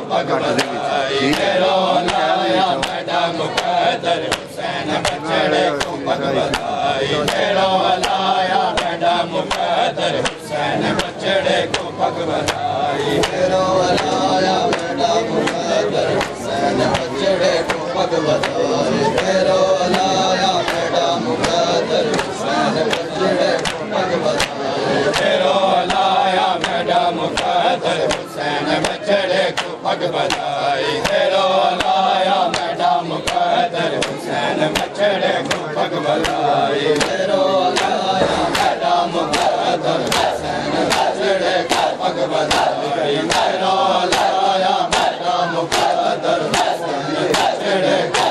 भगवताई तेरो लाया मैडम मुकद्दर हुसैन बछड़े को भगवताई तेरो लाया मैडम मुकद्दर हुसैन बछड़े को भगवताई तेरो लाया मैडम मुकद्दर हुसैन बछड़े को भगवताई तेरो लाया मैडम मुकद्दर हुसैन बछड़े को भगवताई तेरो लाया मैडम मुकद्दर हुसैन बछड़े को भगवताई तेरो लाया मैडम मुकद्दर हुसैन बछड़े को भगवताई तेरो लाया मैडम मुकद्दर हुसैन बछड़े को भगवताई तेरो लाया मैडम मुकद्दर हुसैन बछड़े को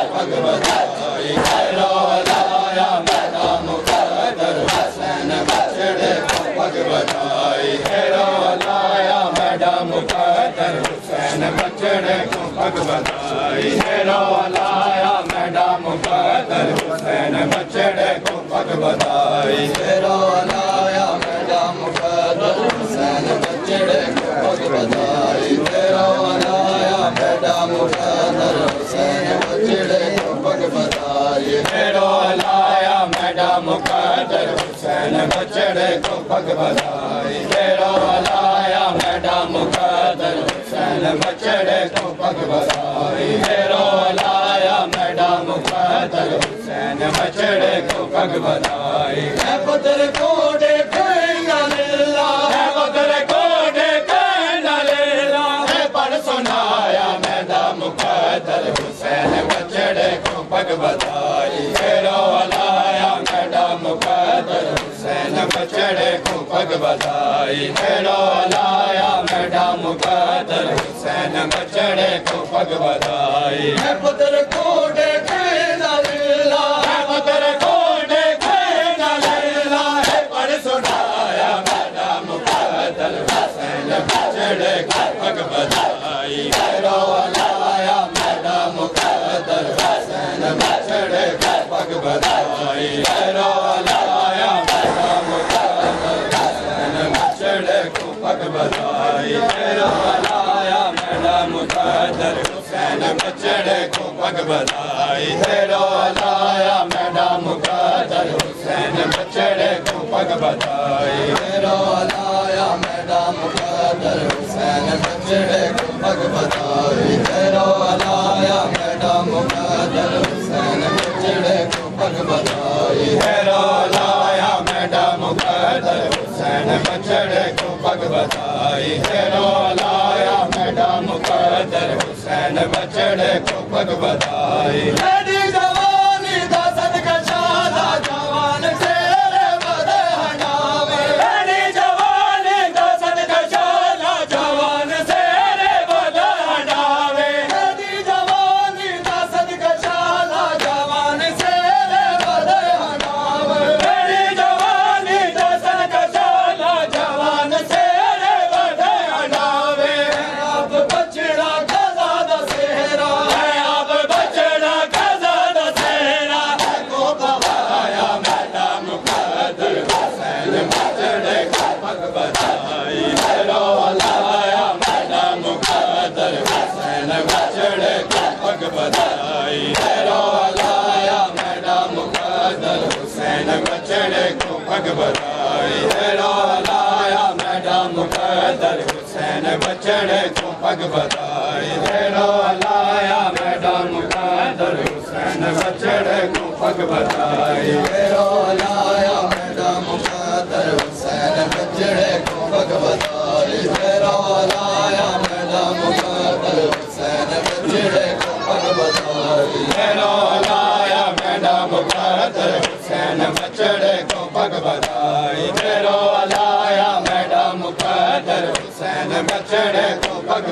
भगवताई तेरो लाया मैडम मुकद्दर हुसैन बछड़े को भगवताई तेरो लाया मैडम मुकद्दर हुसैन बछड़े को भगवताई तेरो लाया मैडम मुकद्दर हुसैन बछड़े को भगवताई तेरो लाया मैडम मुकद्दर हुसैन बछड़े को भगवताई तेरो लाया मैडम मुकद्दर हुसैन बछड़े को भगवताई तेरो लाया मैडम मुकद्दर हुसैन बछड़े को भगवताई तेरो लाया मैडम मुकद्दर हुसैन बछड़े को भगवताई तेरो लाया मैडम मुकद्दर हुसैन बछड़े को भगवताई है पुत्र को देखे न लीला है पुत्र को देखे न लीला है पर सुनाया मैडम मुकद्दर हुसैन बछड़े को भगवताई तेरो लाया मैडम मुकद्दर हुसैन बछड़े को भगवताई तेरो लाया मैडम मुकद्दर हुसैन बछड़े को भगवताई है पुत्र को देखे न लीला है पुत्र को देखे न लीला है पर सुनाया मैडम मुकद्दर हुसैन बछड़े को भगवताई तेरो लाया मैडम मुकद्दर हुसैन बछड़े को भगवताई तेरो लाया मैडम मुकद्दर हुसैन बछड़े को भगवताई तेरो लाया मैडम मुकद्दर हुसैन बछड़े को भगवताई तेरो लाया मैडम मुकद्दर हुसैन बछड़े को भगवताई तेरो लाया मैडम मुकद्दर हुसैन बछड़े को भगवताई तेरो लाया मैडम मुकद्दर हुसैन बछड़े को भगवताई तेरो लाया मैडम मुकद्दर हुसैन बछड़े को भगवताई तेरो लाया मैडम मुकद्दर हुसैन बछड़े को भगवताई लड़ी जवानी दा सदका शाला जवान तेरे बदे हटावे लड़ी जवानी दा सदका शाला जवान तेरे बदे हटावे लड़ी जवानी दा सदका शाला जवान तेरे बदे हटावे लड़ी जवानी दा सदका शाला जवान तेरे बदे हटावे आप बछड़ा गजा दा सेहरा आप बछड़ा गजा दा सेहरा को गवाया मैडम मुकद्दर हुसैन बछड़े को भगवताई तेरो लाया मैडम मुकद्दर हुसैन बछड़े को भगवताई तेरो लाया मैडम मुकद्दर हुसैन बछड़े को भगवताई तेरो लाया मैडम मुकद्दर हुसैन बछड़े को भगवताई तेरो लाया मैडम मुकद्दर हुसैन बछड़े को भगवताई तेरो लाया मैडम मुकद्दर हुसैन बछड़े को भगवताई तेरो लाया मैडम मुकद्दर हुसैन बछड़े को भगवताई तेरो लाया मैडम मुकद्दर हुसैन बछड़े को भगवताई तेरो लाया मैडम मुकद्दर हुसैन बछड़े को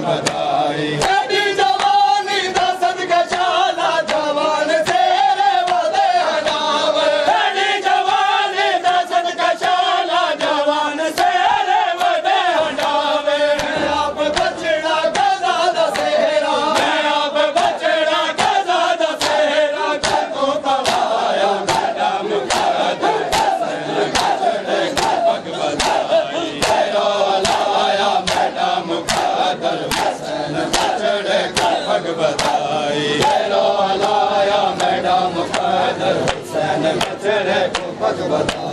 भगवताई लड़ी जवानी दा सदका शाला जवान तेरे बदे हटावे लड़ी जवानी दा सदका शाला जवान तेरे बदे हटावे आप बछड़ा गजा दा सेहरा आप बछड़ा गजा दा सेहरा को गवाया मैडम मुकद्दर हुसैन बछड़े को भगवताई तेरो लाया मैडम मुकद्दर हुसैन बछड़े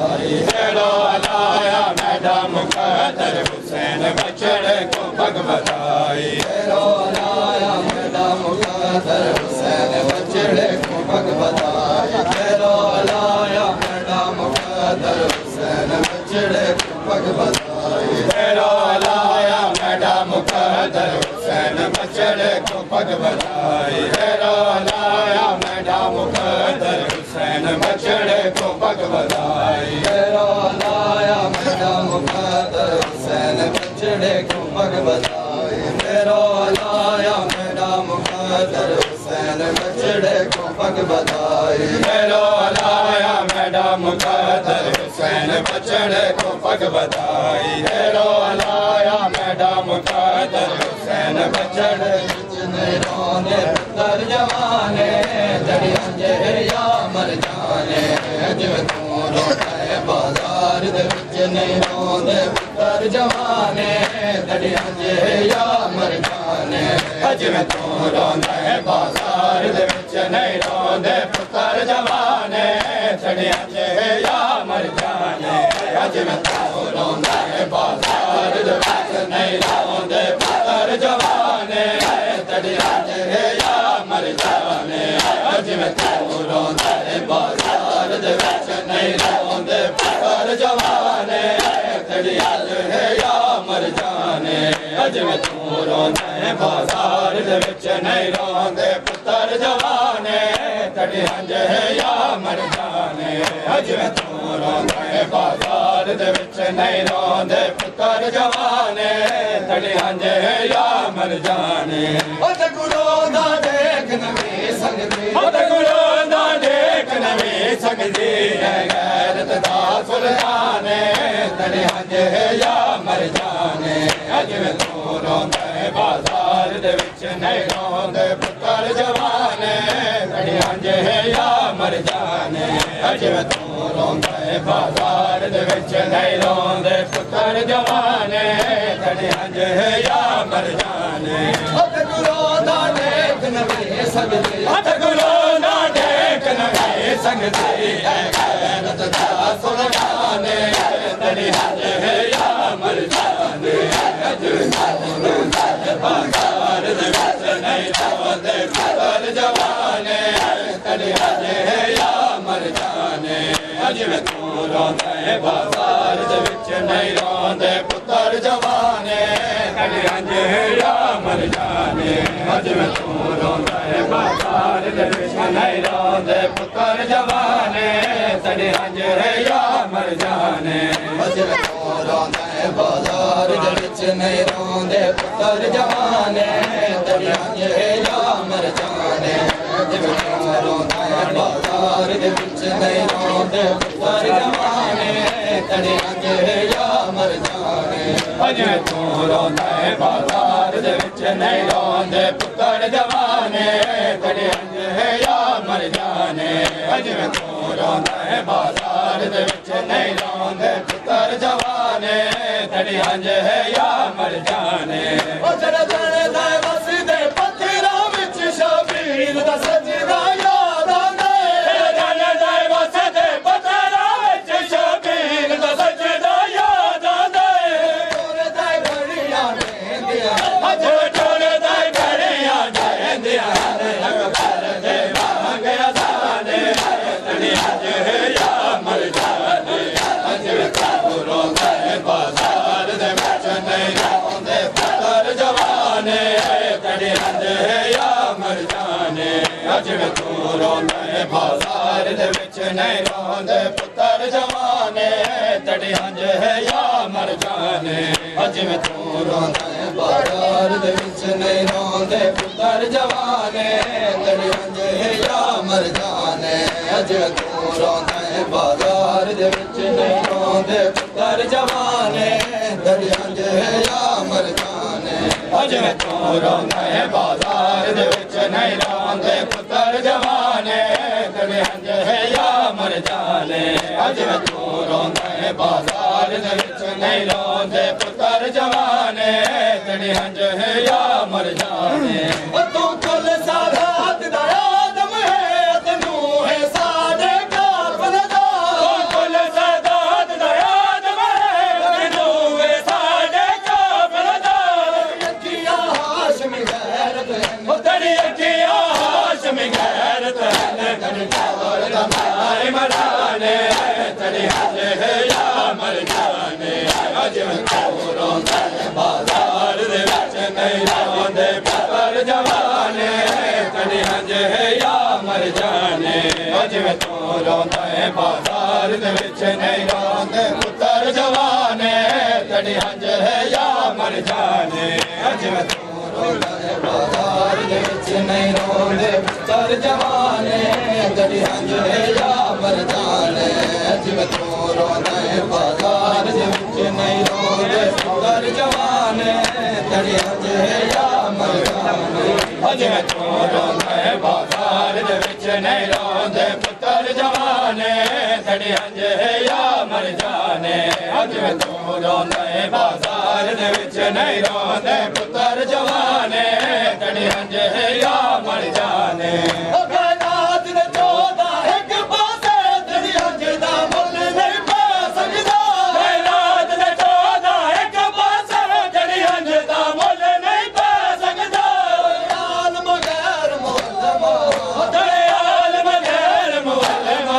बधाई तेरो लाया मैडा मुकद्दर हुसैन बछड़े को पग बधाई तेरो लाया मैडा मुकद्दर हुसैन बछड़े को पग बधाई तेरो लाया मैडा मुकद्दर हुसैन बछड़े को पग बधाई तेरो लाया मैडा मुकद्दर हुसैन बछड़े को पग बधाई तेरो लाया मैडा मुकद्दर हुसैन बछड़े को पग बधाई तेरो लाया मैडा मुकद्दर हुसैन बछड़े को पग बधाई तेरो लाया मैडा मुकद्दर हुसैन बछड़े को पग बधाई तेरो लाया मैडा मुकद्दर हुसैन बछड़े को पग बधाई तेरो लाया मैडा मुकद्दर हुसैन बछड़े रोने पुत्र जवाने जड़ियां जे या मर जाने जिवें तू रोंदा है बाजार दे विच नहीं रोंदे पुत्र जवाने जड़ियां जे या मर जाने जिवें तू रोंदा है बाजार दे विच नहीं रोंदे पुत्र जवाने जड़ियां जे या मर जाने जिवें तू रोंदा है बाजार दे विच नहीं रोंदे पुत्र जवाने जड़ियां जे या मर जाने जिवें तू रोंदा है बाजार दे विच नहीं रोंदे पुत्र जवाने जड़ियां जे या मर जाने जिवें तू रोंदा है बाजार दे विच नहीं रोंदे पुत्र जवाने जड़ियां जे या मर जाने जिवें तू रोंदा है बाजार दे विच नहीं रोंदे पुत्र जवाने जड़ियां जे या मर जाने गुरु दा देख नवी संगती गुरु दा देख नवी संगती है गैरत दा सुल्ताने जड़ियां जे या मर जाने जिवें तू रोंदा है बाजार दे विच नहीं रोंदे पुत्र जवाने जड़ियां जे या मर जाने जिवें तू रोंदा है बाजार दे विच नहीं रोंदे पुत्र जवाने जड़ियां जे या मर जाने गुरु दा देख नवी संगती गुरु दा देख नवी संगती है गैरत दा सुल्ताने जड़ियां जे या मर जाने बाजार दे विच नहीं रोंदे पुत्र जवाने जड़ियां जे या मर जाने जिवें तू रोंदा है बाजार दे विच नहीं रोंदे पुत्र जवाने जड़ियां जे या मर जाने जिवें तू रोंदा है बाजार दे विच नहीं रोंदे पुत्र जवाने जड़ियां जे या मर जाने जिवें तू रोंदा है बाजार दे विच नहीं रोंदे पुत्र जवाने जड़ियां जे या मर जाने जिवें तू रोंदा है बाजार दे विच नहीं रोंदे पुत्र जवाने जड़ियां जे या मर जाने जिवें तू रोंदा है बाजार दे विच नहीं रोंदे पुत्र जवाने जड़ियां जे या मर जाने जिवें तू रोंदा है बाजार दे विच नहीं रोंदे पुत्र जवाने जड़ियां जे या मर जाने जड़ा जड़दा वसदे पत्थरां विच शबीर दा सजदा याद आंदा जड़ा वसदे पत्थरां विच शबीर दा सजदा याद आंदा टुरदा घड़ियां देंदियां टुरदा घड़ियां देंदियां अकबर दे वांग अज़ाने जड़ियां जे या मर जाने जिवें तू रोंदा है बाजार दे विच नहीं रोंदे पुत्र जवाने जड़ियां जे या मर जाने जिवें तू रोंदा है बाजार दे विच नहीं रोंदे पुत्र जवाने जड़ियां जे या मर जाने जिवें तू रोंदा है बाजार दे विच नहीं रोंदे पुत्र जवाने जड़ियां जे या मर जाने जिवें तू रोंदा है बाजार दे विच नहीं रोंदे पुत्र जवाने जड़ियां जे या मर जाने जिवें तू रोंदा है बाजार दे विच नहीं रोंदे पुत्र जवाने जड़ियां जे या मर जाने जिवें तू रोंदा है बाजार दे विच नहीं रोंदे पुत्र जवाने जड़ियां जे या मर जाने तू कुल सादात दा आदम है तू है साडे काफिल दा कुल सादात तेरी अखियां हाशमी गैरत तेरी टावर दमाए मराने तेरी हज है या मर जाने अज कोरों बाजार दे विच नहीं रोंदे पुत्तर जवाने तेरी हज है या मर जाने अज तू रोंदा है बाजार दे विच नहीं रोंदे पुत्तर जवाने तेरी हज है या मर जाने अज तू रोंदा है बाजार दे विच नहीं रोंदे पुत्तर जवाने तेरी हज है या मर जाने अज तू रोंदा है बाजार दे विच नहीं रोंदे पुत्तर जवाने तेरी हज है या मर जाने अज तू रोंदा है बाजार दे विच नहीं रोंदे पुत्तर जवाने तेरी हज है या मर जाने अज तू रोंदा है बाजार दे विच नहीं रोंदे पुत्तर जवाने तेरी हज है या मर जाने कायनात दे चौदा एक पासे तेरी हज दा मुल नहीं पा सकदा कायनात दे चौदा एक पासे तेरी हज दा मुल नहीं पा सकदा आलम गैर मुअल्लमा तेरे आलम गैर मुअल्लमा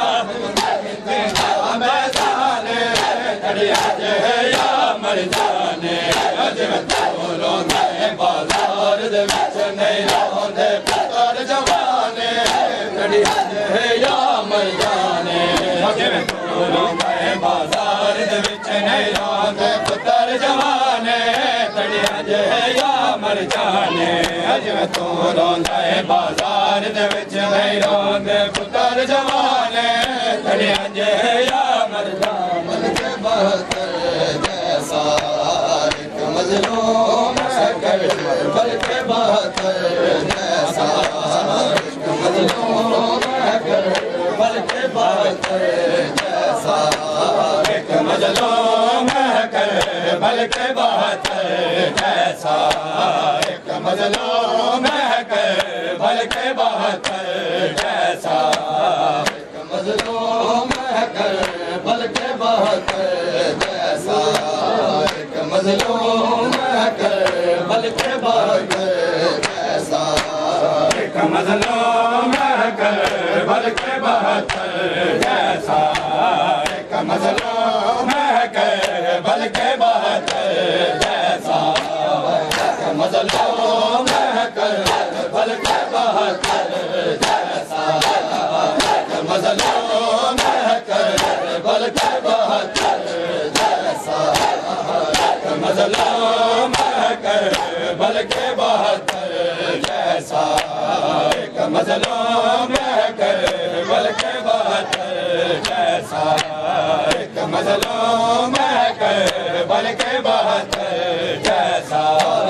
मैदाने तेरी हज है या मर जाने अज तू रोंदा है बाजार दे विच नहीं रोंदे पुत्तर जवाने तेरी हज है या मर जाने अज तू रोंदा है बाजार दे विच नहीं रोंदे पुत्तर जवाने तेरी हज है या मर जाने अज तू रोंदा है बाजार दे विच नहीं रोंदे पुत्तर जवाने तेरी हज है या मर जाने के बहतर जैसा एक मजलूम कर बल्कि बहतर जैसा एक मजलूम कर बल्कि बहतर जैसा एक मजलूम कर बल्कि बहतर जैसा एक मजलूम कर बल्कि बहतर जैसा एक मजलूम कर बल्कि बहतर जैसा एक मजलूम कर बल्कि बहतर जैसा एक मजलूम कर बल्कि बहतर जैसा एक मजलूम कर बल्कि बहतर जैसा एक मजलूम कर बल्कि बहतर जैसा एक मजलूम कर बल्कि बहतर जैसा एक मजलूम कर बल्कि बहतर जैसा एक मजलूम कर बल्कि बहतर जैसा एक मजलूम कर बल्कि बहतर जैसा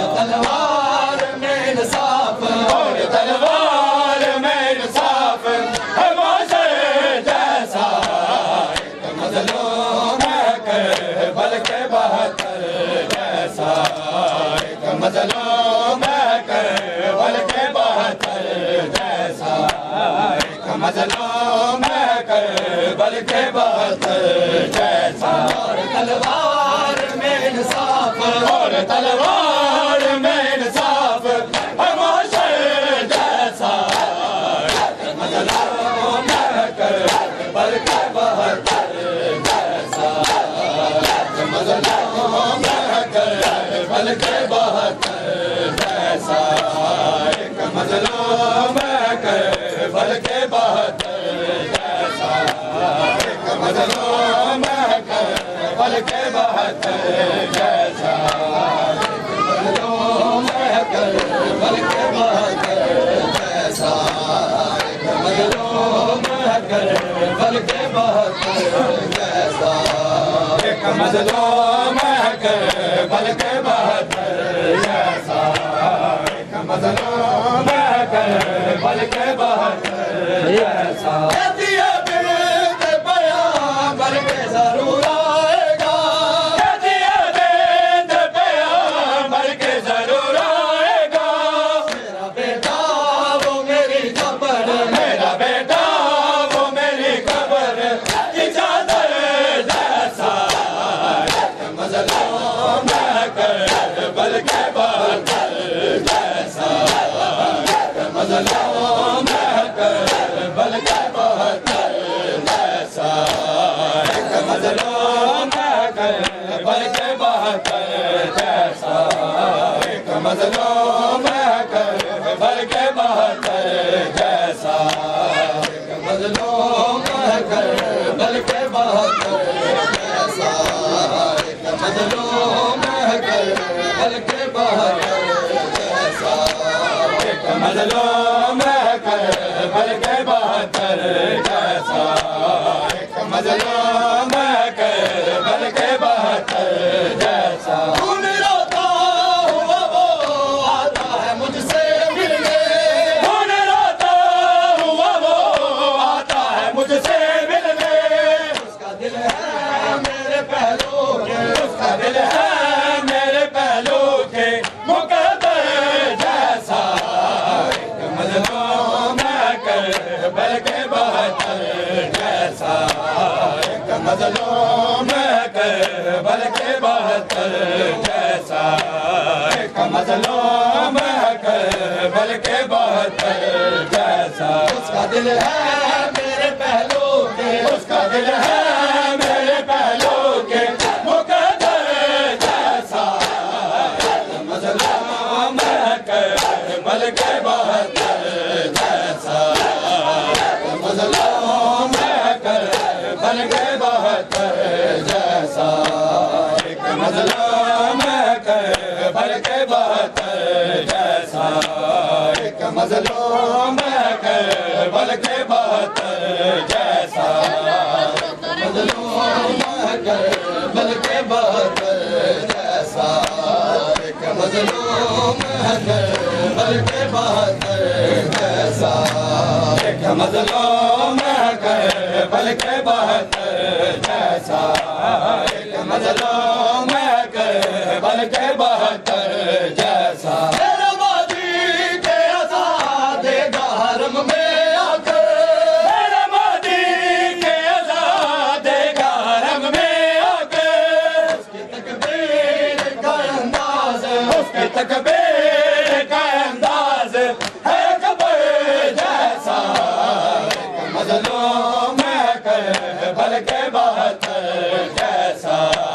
तलवार में इंसाफ और तलवार में इंसाफ है माशर जैसा एक मजलूम कर बल्कि बहतर जैसा एक मजलूम कर बल्कि बहतर जैसा एक मजलूम कर बल्कि बहतर जैसा और तलवार में इंसाफ और तलवार में इंसाफ है माशर जैसा एक मजलूम कर बल्कि बहतर जैसा एक मजलूम कर बल्कि बहतर जैसा एक मजलूम कर बल्कि बहतर जैसा एक मजलूम कर बल्कि बहतर जैसा एक मजलूम कर बल्कि बहतर जैसा एक मजलूम कर बल्कि बहतर जैसा एक मजलूम कर बल्कि बहतर जैसा एक मजलूम कर बल्कि बहतर जैसा बल्कि जरूर आएगा बल्कि जरूर आएगा मेरा बेटा वो मेरी खबर मेरा बेटा वो मेरी खबर की चादर जैसा मजलूम कर बल्कि बहतर जैसा मजलूम है करबल के बहत्तर जैसा, एक मजलूम है करबल के बहत्तर जैसा, एक मजलूम है करबल के बहत्तर जैसा, एक मजलूम है करबल के बहत्तर जैसा, एक मजलूम है करबल के बहत्तर जैसा, एक मजलूम है करबल के बहत्तर जैसा, एक मजलूम है करबल के बहत्तर जैसा। खून रोता हुआ वो आता है मुझसे मिलने, खून रोता हुआ वो आता है मुझसे मिलने, उसका दिल है मेरे पहलू के, उसका दिल है मेरे पहलू के मुकद्दर जैसा, एक मजलूम है करबल के बहत्तर जैसा, एक मजलूम है करबल के बहत्तर जैसा, एक मजलूम है करबल के बहत्तर जैसा। उसका दिल है मेरे पहलू के, उसका दिल है मेरे पहलू के मुकद्दर जैसा, एक मजलूम है करबल के बहत्तर जैसा, एक मजलूम है करबल के बहत्तर जैसा, एक मजलूम है करबल के बहत्तर जैसा, एक मजलूम है करबल के बहत्तर जैसा, मजलूम है करबल के बहत्तर जैसा, एक मजलूम है करबल के बहत्तर जैसा, एक मजलूम है करबल के बहत्तर जैसा, एक मजलूम है करबल के बहत्तर जैसा। मेरा मादी के आजाद हरम में आकर, मेरा मादी के आजाद हरम में आकर, उसकी तकबीर का अंदाज, उसकी तकबीर का अंदाज है कबर जैसा, एक मजलूम है करबल के बहत्तर जैसा,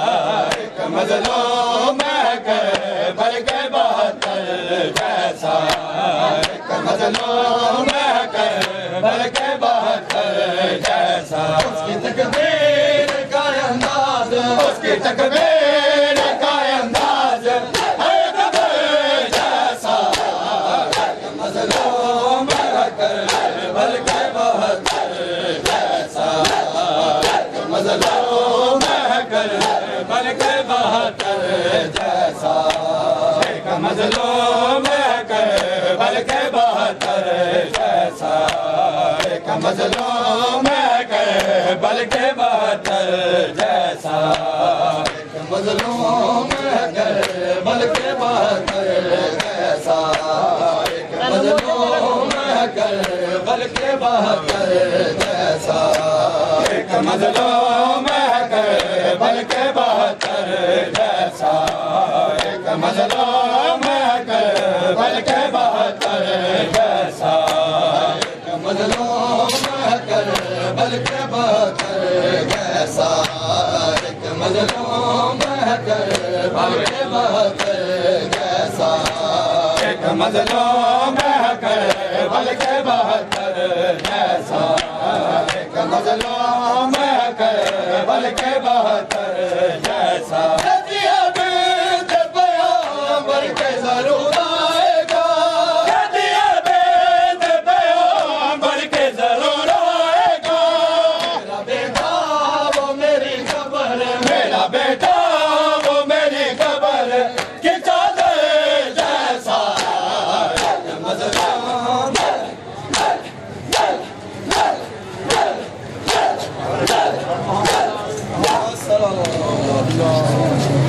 एक मजलूम है करबल के बहत्तर जैसा, एक मजलूम है करबल के बहत्तर जैसा। उसकी तकबीर का अंदाज, उसकी तकबीर का अंदाज है कबर जैसा, एक मजलूम है करबल के बहत्तर जैसा, एक मजलूम है करबल के बहत्तर जैसा, एक मजलूम है करबल के बहत्तर जैसा, एक मजलूम है करबल के बहत्तर जैसा, एक मजलूम है करबल के बहत्तर जैसा, एक मजलूम है करबल के बहत्तर जैसा, एक मजलूम है करबल के बहत्तर जैसा, एक मजलूम है करबल के बहत्तर जैसा, एक मजलूम है करबल के बहत्तर जैसा, एक मजलूम है करबल के बहत्तर जैसा, एक मजलूम है करबल के बहत्तर जैसा, एक मजलूम है करबल के बहत्तर जैसा। पैगंबर के जरूर आएगा, पैगंबर के जरूर आएगा, मेरा बेटा वो मेरी खबर, मेरा बेटा वो मेरी खबर की चादर जैसा, मजलूम Allah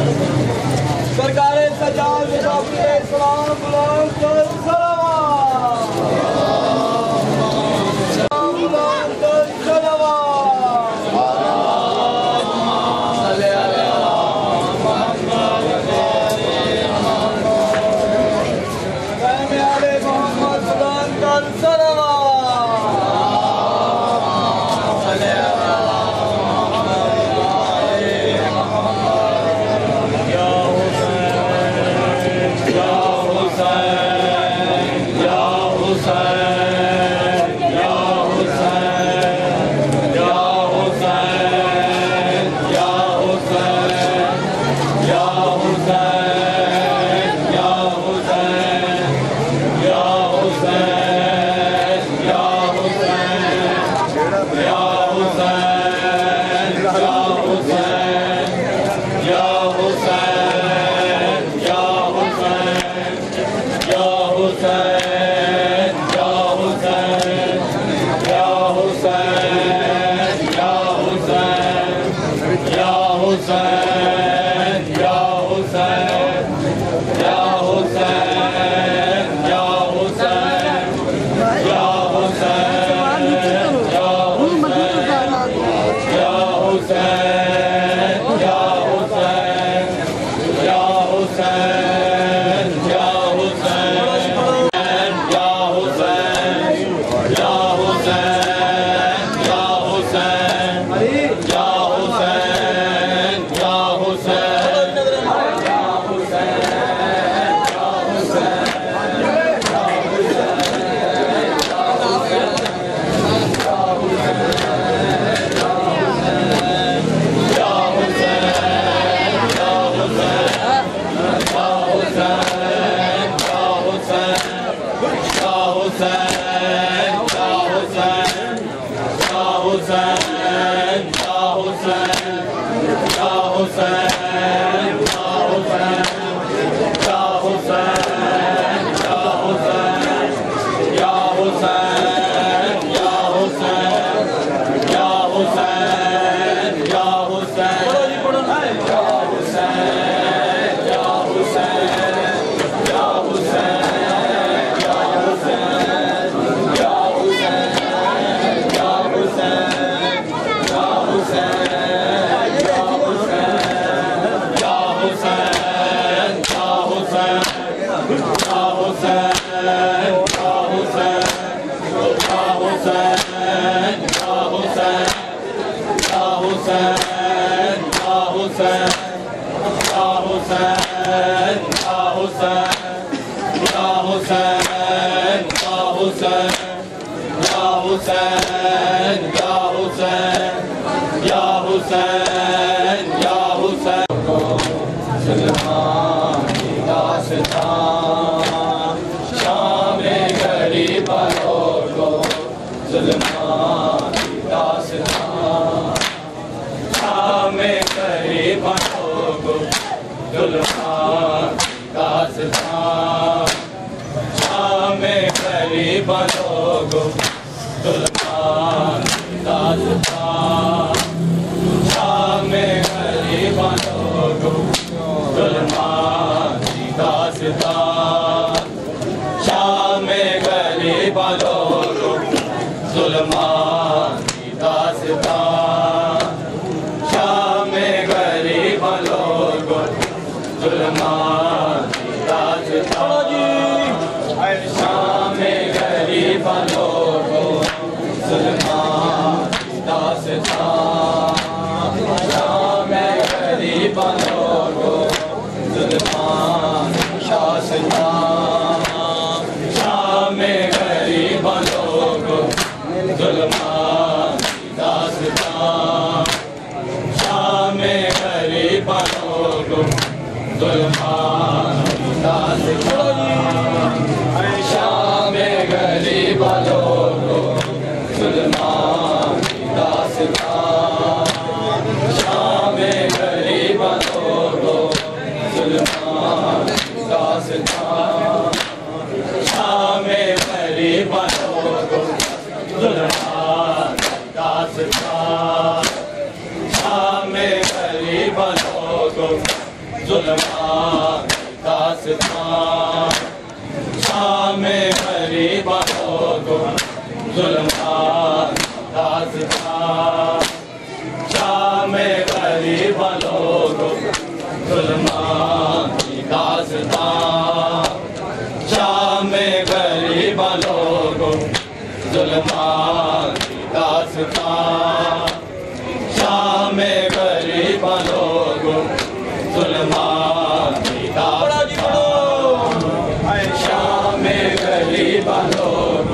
शाम गरीब लोग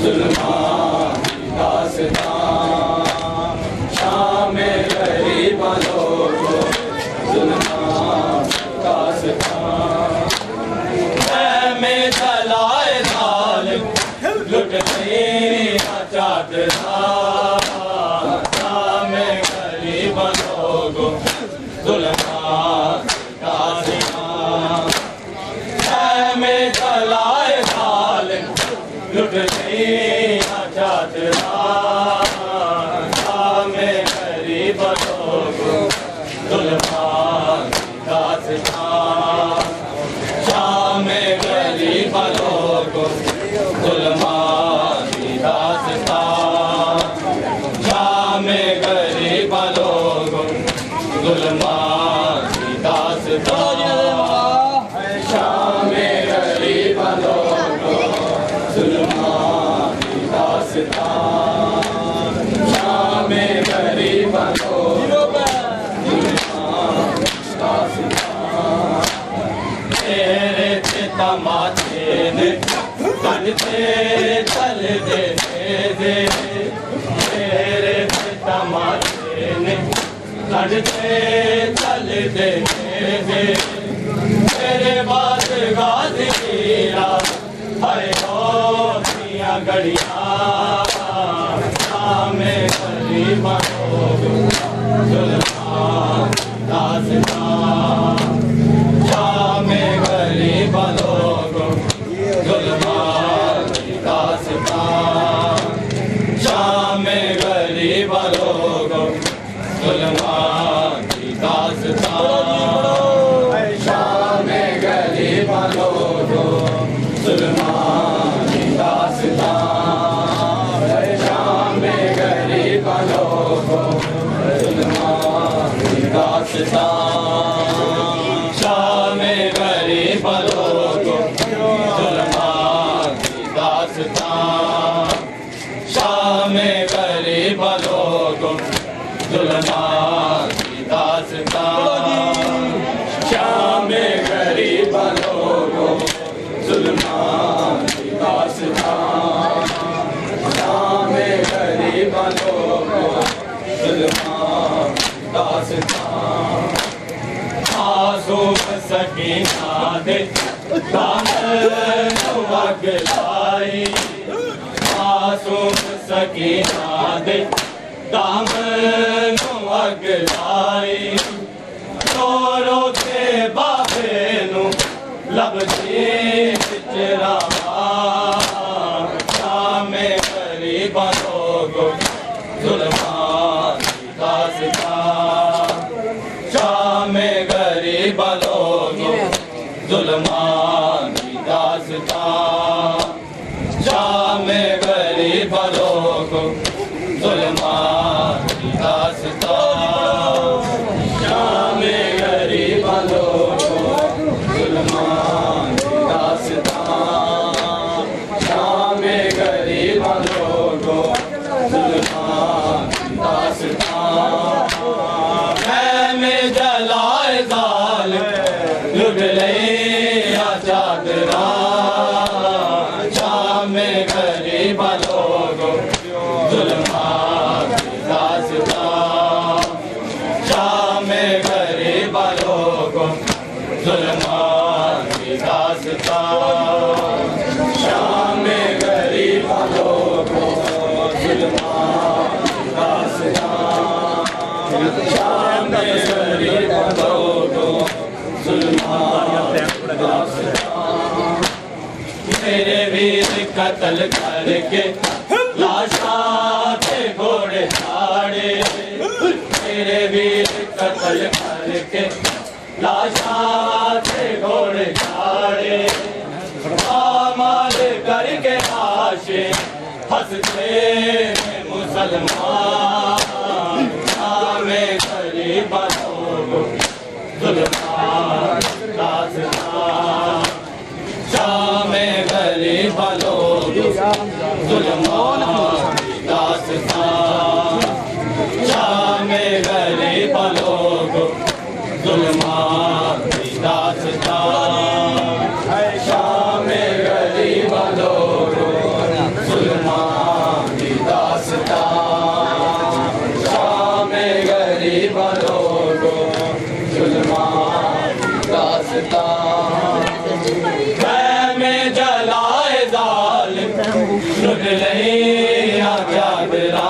जुल्मा की दास्तां, शाम गरीबां लोगो जुल्मा की दास्तां। में जलाए जालिम लुट गई चादरा, शाम गरीबां लोगो जुल्मा की दास्तां। में जलाए जालिम लुट गई चादरा, शाम गरीबां लोगो जुल्मा की दास्तां। शाम गरीबां लोगो जुल्मा की दास्तां, शाम गरीबां लोगो जुल्मा की दास्तां। शाम गरीबां लोगो जुल्मा की दास्तां, शाम गरीबां लोगो जुल्मा की दास्तां। तेरे तमाचे ने तलते चल दे दे, तेरे तमाचे ने तलते चल दे दे, तेरे बाद गाज़ी गिरा हाय होतियां घड़ियां, शाम गरीबां लोगो जुल्मा की दास्तां। शाम गरीबां लोगो जुल्मा की दास्तां, शाम गरीबां लोगो जुल्मा की दास्तां। शाम गरीबां लोगो जुल्मा की दास्तां, शाम गरीबां लोगो जुल्मा की दास्तां। शाम गरीबां लोगो जुल्मा की दास्तां, शाम गरीबां लोगो जुल्मा की दास्तां। शाम गरीबां लोगो जुल्मा की दास्तां, शाम गरीबां लोगो जुल्मा की दास्तां। मासूम सकीना दे दामन अग लाई, मासूम सकीना दे दामन अग लाई, रो रो के बाबे नू लभदी बिचरावा, शाम गरीबां लोगो जुल्मा की दास्तां। शाम गरीबां लोगो जुल्मा की दास्तां, शाम गरीबां लोगो जुल्मा की दास्तां। शाम गरीबां लोगो जुल्मा की दास्तां, शाम गरीबां लोगो जुल्मा की दास्तां। में जलाए जालिम लुट लिया चादरा, शाम गरीबां लोगो जुल्मा की दास्तां, शाम गरीबां लोगो जुल्मा की दास्तां। शाम गरीबां लोगो जुल्मा की दास्तां, शाम गरीबां लोगो जुल्मा की दास्तां। मेरे वीर कत्ल करके लाशा थे घोड़े झाड़े, मेरे वीर कत्ल करके लाशा थे घोड़े झाड़े, आमाल करके आशे हंसते मुसलमान, शाम गरीबां लोगो जुल्मा की दास्तां, शाम गरीबां लोगो जुल्मा की दास्तां, शाम गरीबां लोगो जुल्मा की दास्तां। शाम गरीबां लोगो जुल्मा लुट लिया चादरा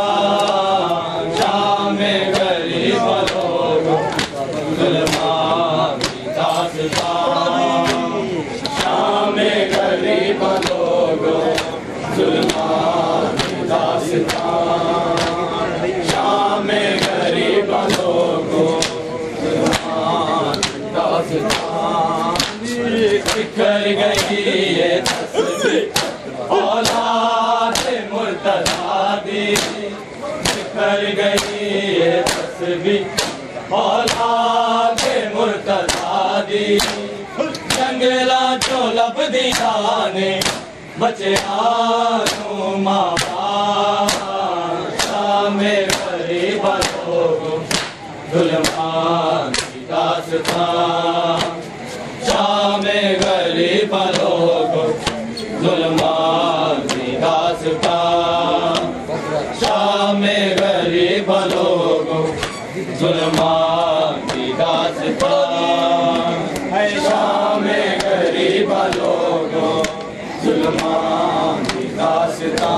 शाम गरीब लोग जुल्मां की दास्तां शाम गरीब लोग जुल्मां की दास्तां शाम गरीब लोग जुल्मां की दास्तां बिखर गई ये तस्वीर औलाद मुर्तज़ा दी बिखर गई ये तस्वीर औलाद मुर्तज़ा दी जंगला चो लब दिया ने बचे आनू माँ बाप शाम गरीब लोग जुल्मां की दास्तां शाम गरीब लोग जुल्मां की दास्तां शाम गरीब लोग जुल्मां की दास्तां शाम गरीब लोग जुल्मां की दास्तां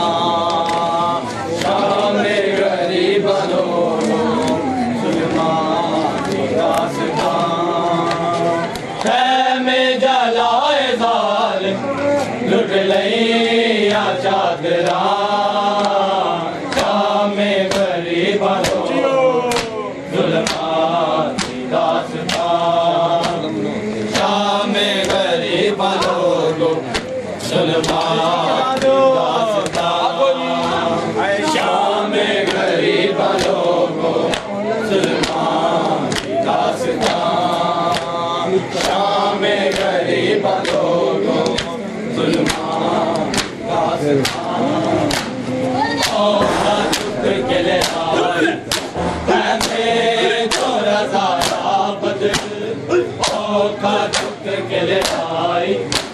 शाम गरीब लोग जुल्मां की दास्तां में जलाए जालिम लुट लिया चादरा शाम गरीब लोग जुल्मां की दास्तां शाम गरीब लोग जुल्मां की दास्तां शाम गरीब लोग जुल्मां की दास्तां शाम गरीब लोग जुल्मां की दास्तां के ले आई तो रज़ा बदल औखा दुख के ले आई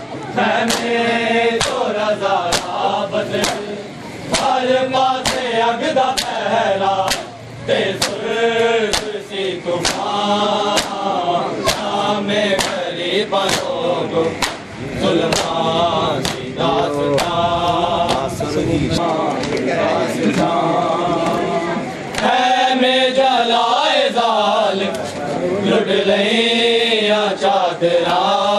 तो रज़ा बदल हर पासे अगदा पहरा ते सुर सी तूफान शाम गरीब लोग जुल्मां की दास्तां है में जलाए जालिम लुट लिया चादरा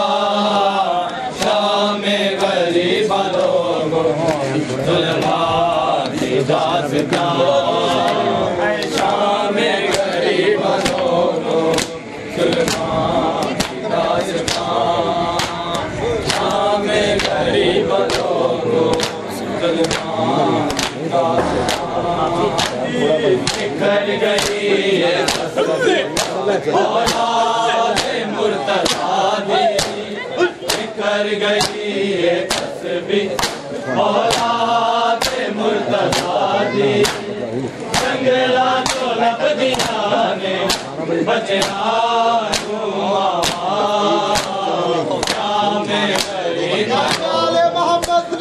शाम गरीब लोग जुल्मां की दास्तां शाम गरीब लोग जुल्मां की दास्तां शाम गरीब लोग जुल्मां की दास्तां बिखर गई ये तस्वीर औलाद मुर्तज़ा दी बिखर गई ये तस्वीर औलाद मुर्तज़ा दी जंगला तो लब दिया ने बचे आनू माँ बाप शाम गरीब मोहम्मद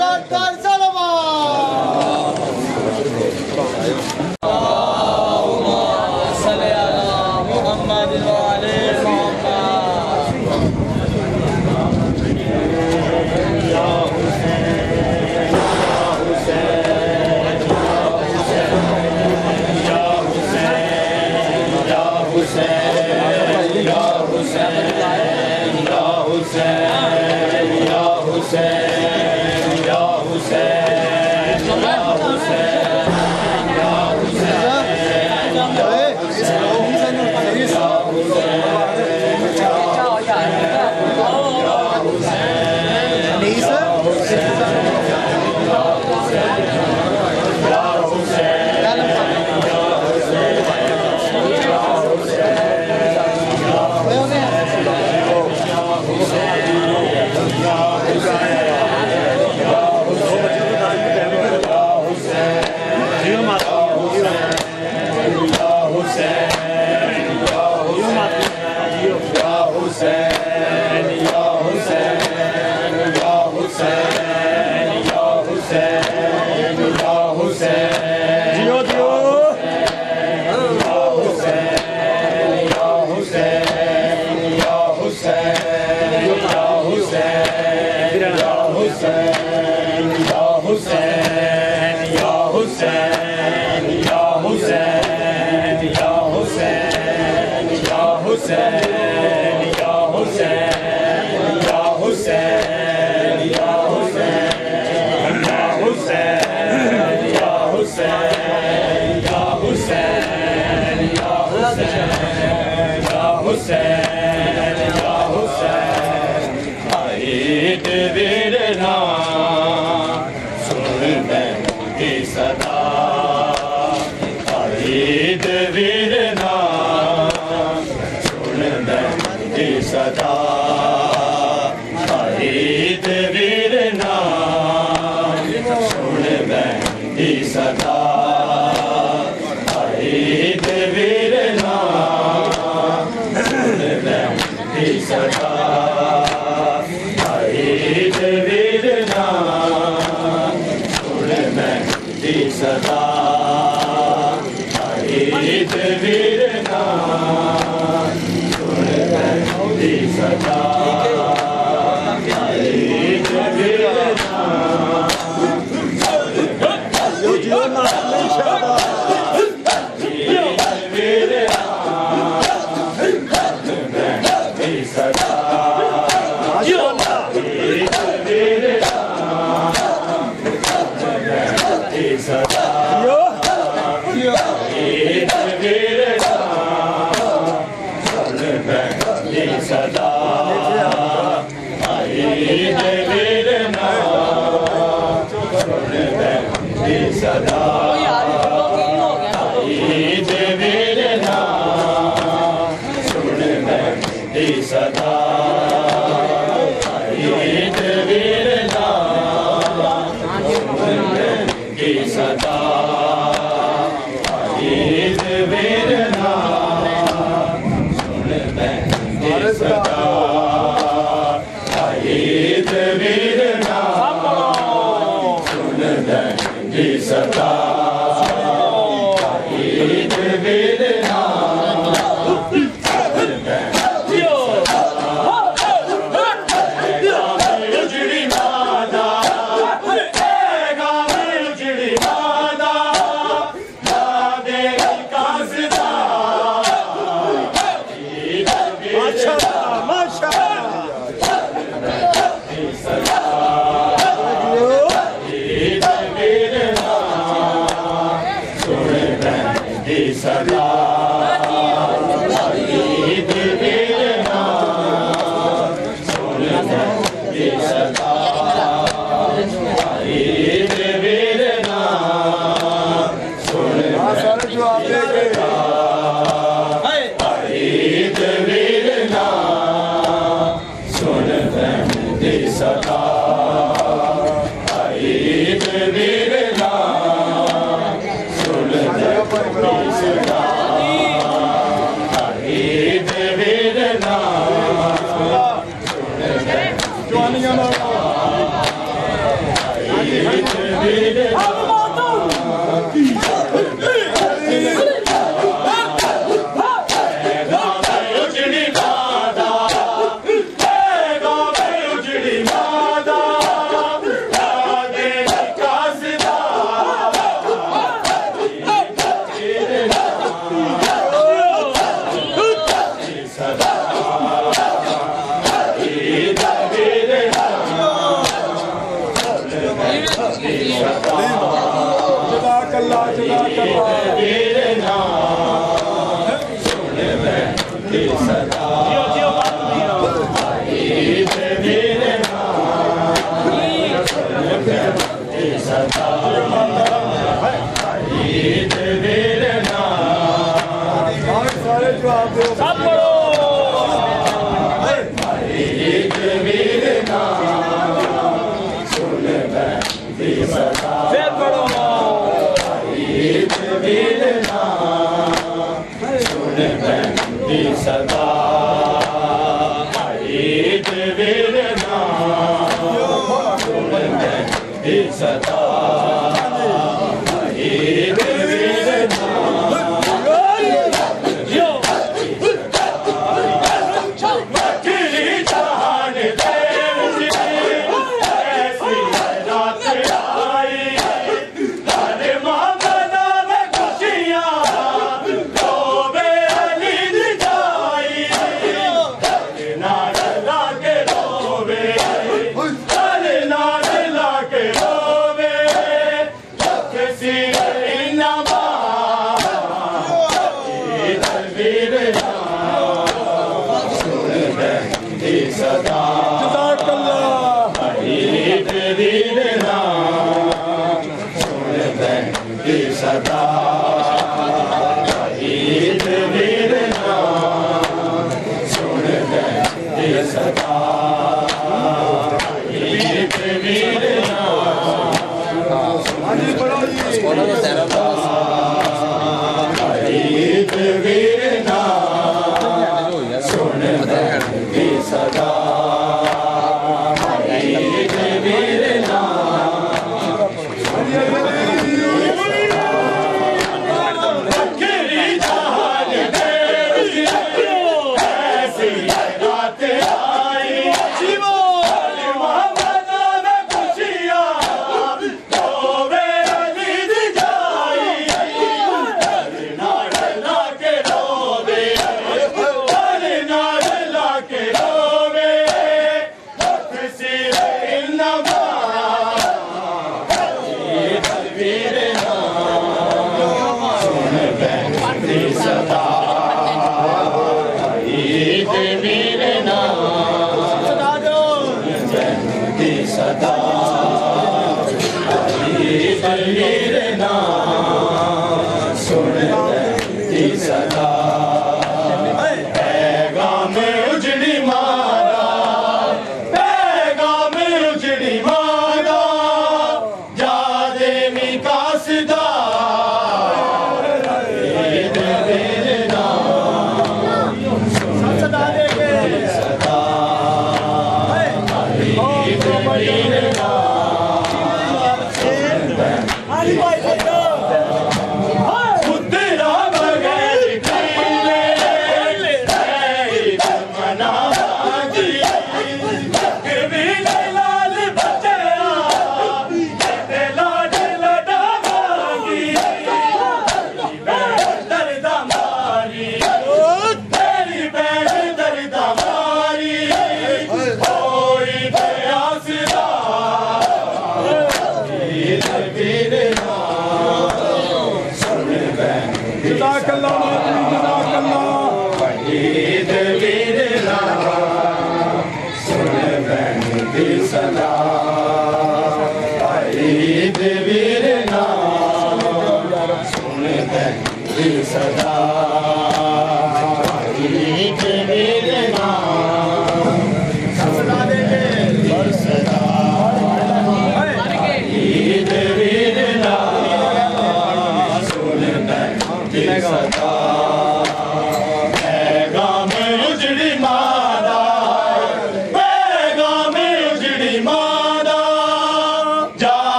हुसैन या हुसैन या हुसैन या हुसैन या हुसैन या हुसैन या हुसैन या हुसैन या हुसैन या हुसैन या हुसैन या हुसैन या हुसैन या हुसैन ईद वीरना सुन की सदा ईद वीरना सुन की सदा ईद वीरना सुन की सदा ईद वीरना सुन की सदा ईद वीरना सुन की सदा ईद वीरना सुन की सदा ईद वीरना सदा ईद वीर नाम सुन दी सदा ईद वीर नाम ईद वीर नाम सुन दी सदा ईद वीर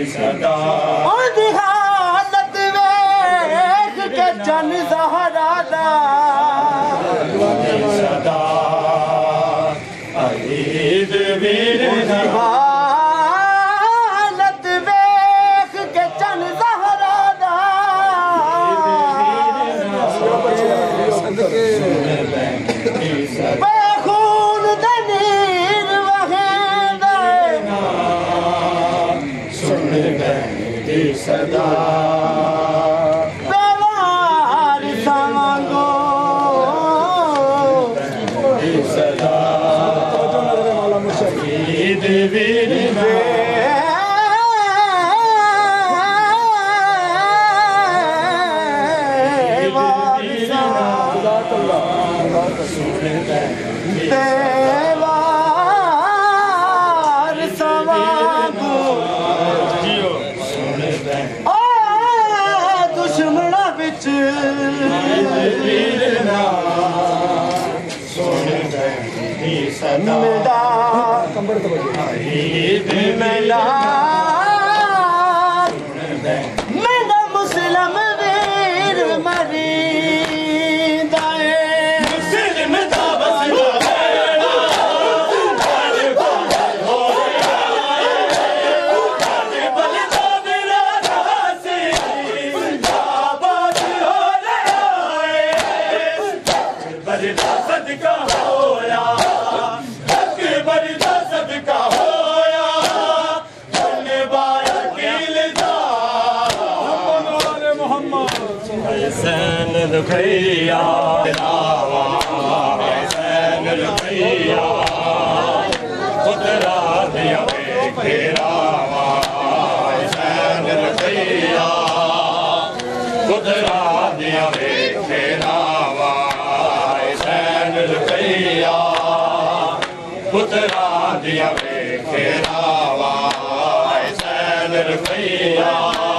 हालत वेख के जन सहारा मेरा मुस्लिम वीर मरी दाए मुस्लिम दा सदका होया सदका होया हसैन रुखैया हसैन रुखैया खुदरा दिया घेरावा हसैन रुखैया खुदरा दिया घेरावा हसैन रुखैया खुदरा दिया घेरावा हसैन रुखैया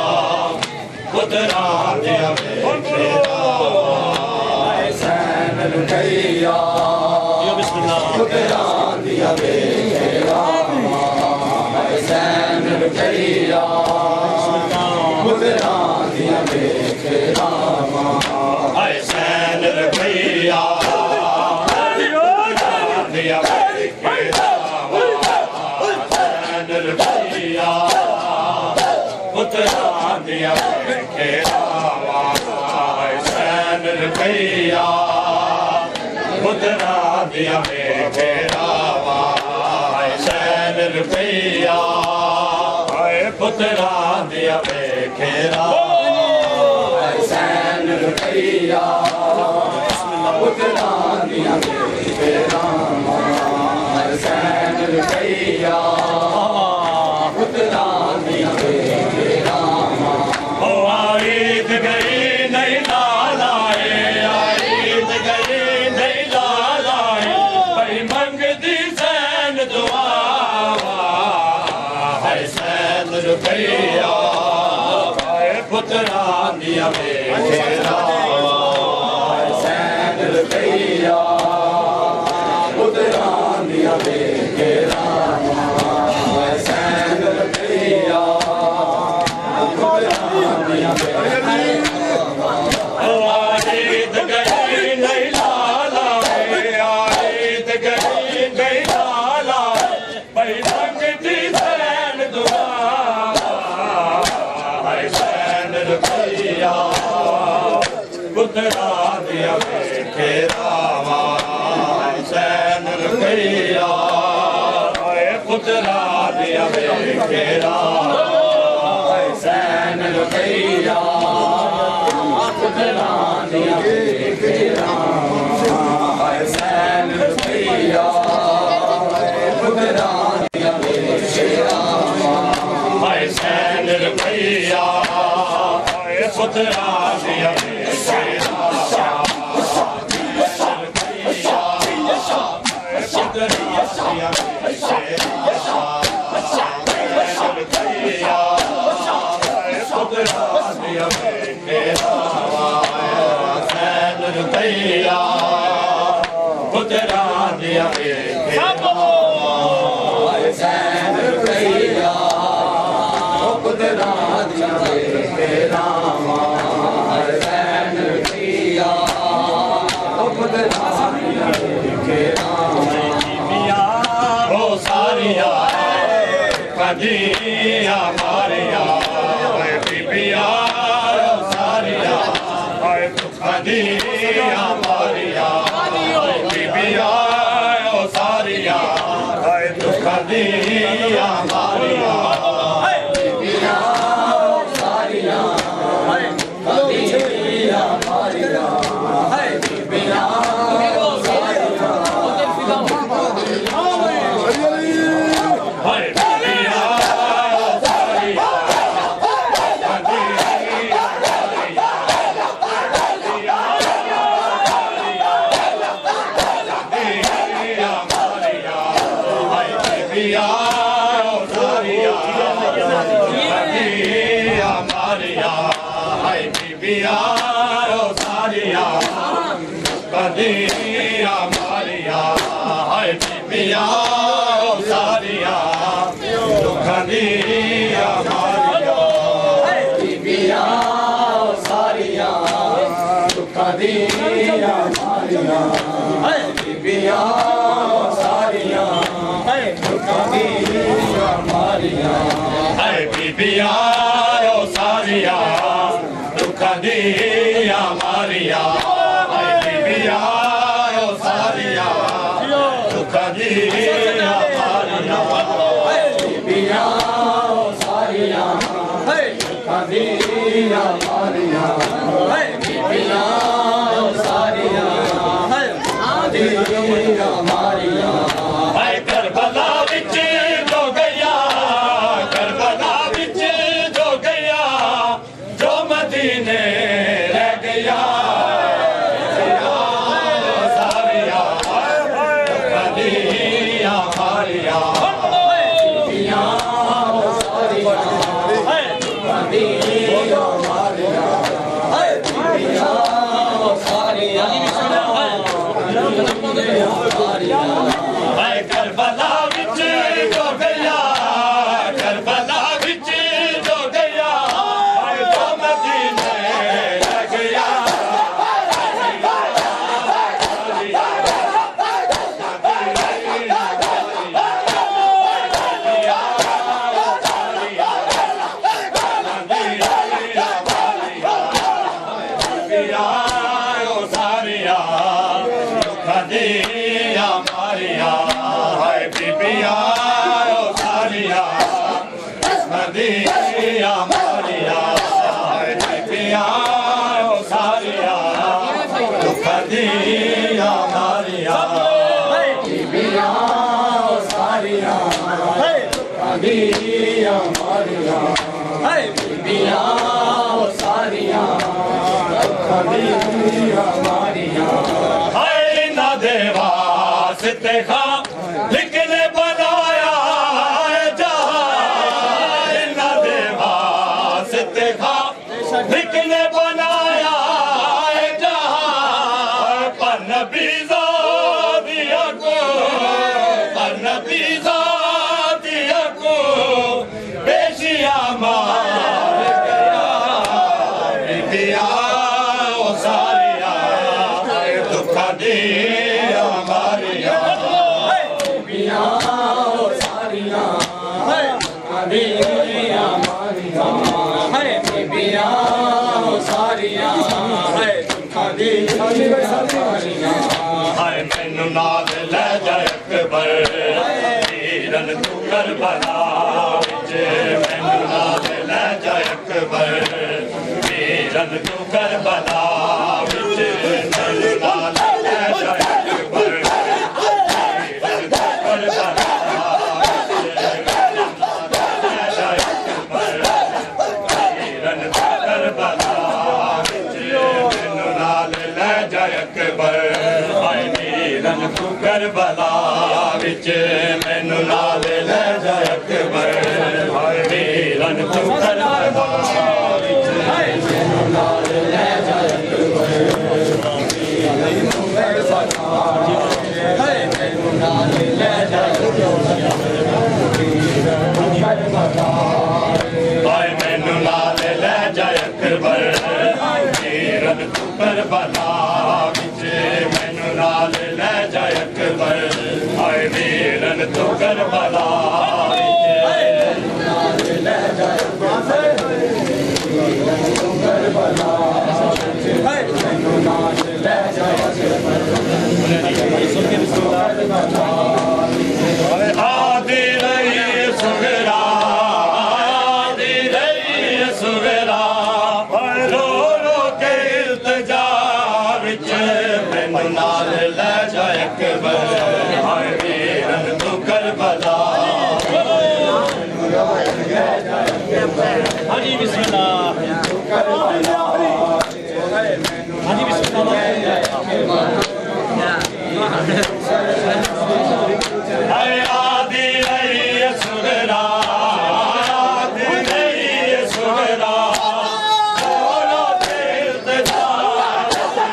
खुदरा दिया हसैन रुखैया खुदरा दिया हसैन रुखैया खुदरा दिया हसैन रुखैया दिया हसैन रुखैया खुदरा दिया हसैन रुखैया खुदरा दिया हसैन रुखैया खुदरा दिया हसैन रुखैया खुदरा दिया हसैन रुखैया खुदरा दिया आईद गई नहीं लालाए आईद गई नहीं लालाए भाई मंगदी सैन दुआ हसैन रुखैया पुत्रा दिया हसैन रुखैया पुत्रा दिया हसैन रुखैया आईद गई नहीं लाला आईद गई नहीं लाला भाई मंगदी सैन दुआ हसैन रुखैया खुदरा दिया घेरावा हसैन रुखैया खुदरा दिया घेरावा हसैन रुखैया खुदरा दिया हसैन रुखैया खुदरा दिया हसैन रुखैया खुदरा दिया हसैन रुखैया खुदरा दिया हसैन रुखैया खुदरा दिया हसैन रुखैया खुदरा दिया हो सारिया कदिया मारिया बीबिया सारिया कदिया मारिया बीबिया सारिया कदिया मारिया बीबिया सारिया कदिया मारिया बीबिया Maria, सारिया कदिया मारिया हाय बीबिया सारिया कदिया मारिया बीबिया सारिया कदिया मारिया बीबिया सारिया कदिया मारिया हाय बीबिया सारिया कदिया मारिया हाय बीबिया सारिया कदिया मारिया बीबिया सारिया कदिया मारिया बीबिया सारिया कदिया मारिया हाय करबला विच जो गया करबला विच जो गया जो मदीने रह गया सारिया कदिया मारिया बीबिया सारिया कदिया मारिया बीबिया सारिया हाय करबला विच जो गया करबला विच जो गया जो मदीने रह गया कदिया मारिया हाय बीबिया सारिया कदिया मारिया हाय बीबिया सारिया कदिया मारिया बीबिया सारिया कदिया मारिया बीबिया सारिया कदिया मारिया देवास देखा लिखने बनाया जहां न देवास देखा लिखने बनाया जहां पर नबी दिया को पर नबी दिया को बेशिया मार गया बीबिया सारिया दुख दिया मारिया बीबिया सारिया कदिया मारिया बीबिया सारिया कदिया मारिया हाय मैनू नाल ले जा अकबर वीरन तू करबला विच मैनू नाल ले जा अकबर वीरन तू करबला विच मैनू नाल ले जा अकबर वीरन तू करबला करबला विच मैनू नाल ले जा अकबर वीरन तू करबला विच मैनू नाल ले जा अकबर वीरन तू करबला मैनू नाल ले जा मैनू नाल ले जा अकबर वीरन तू करबला विच मैनू नाल ले जा अकबर हाय वीरन तू करबला ले जा करबला मैनू नाल ले जा आदि रही सुगरा आदि रही सुगरा रो रो के इल्तिजा विच मैनू नाल ले जा अकबर हाय वीरन तू करबला हाजी बिस्मिल्लाह हाजी बिस्मिल्लाह हाय आदि रही सुगरा आदि रही सुगरा रो रो के इल्तिजा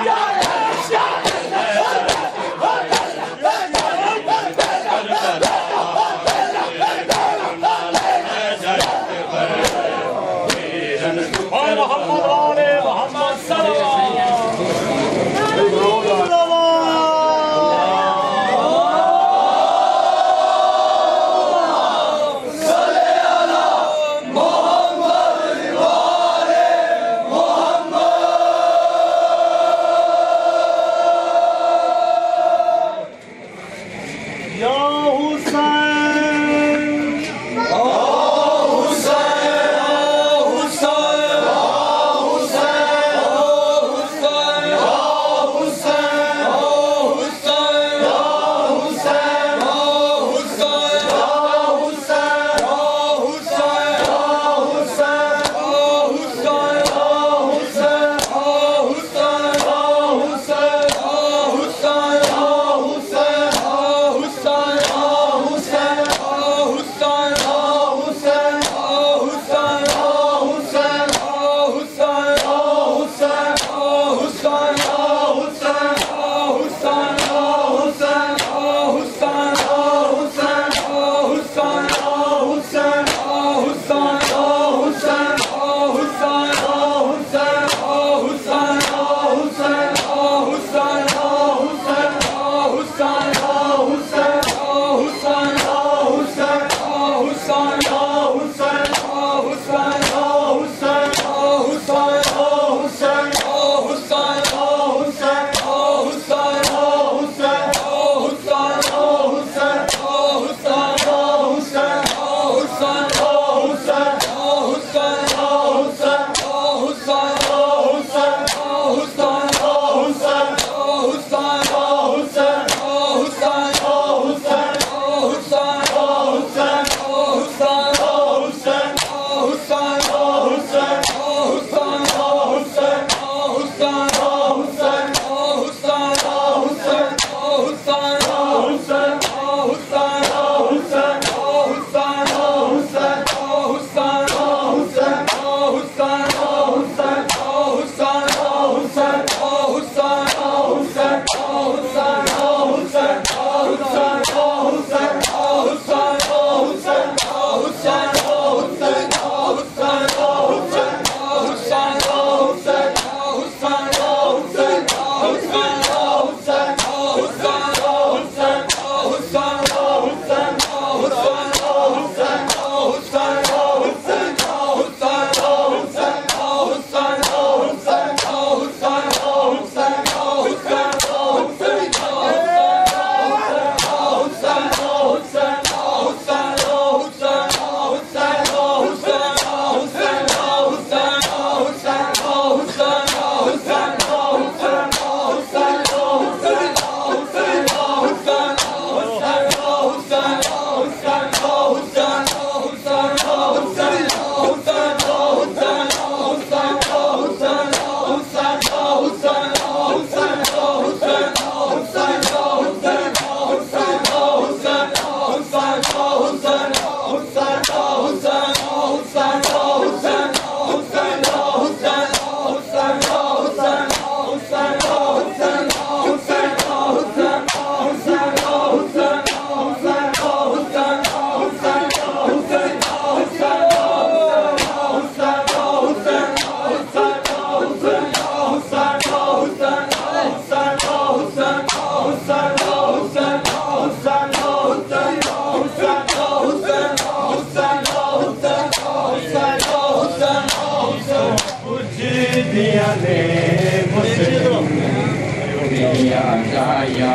दिया ने मुस्लिम दिया जाया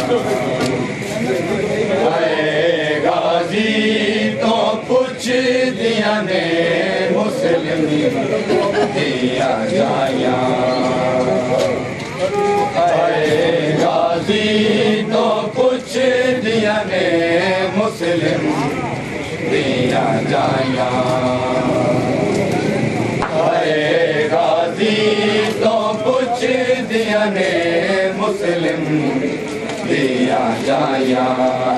गाजी तो पूछ दिया ने मुस्लिम दिया जाया गाजी तो पूछ दिया ने मुस्लिम दिया जाया गाजी तो पूछ दिया ने मुस्लिम दिया जाया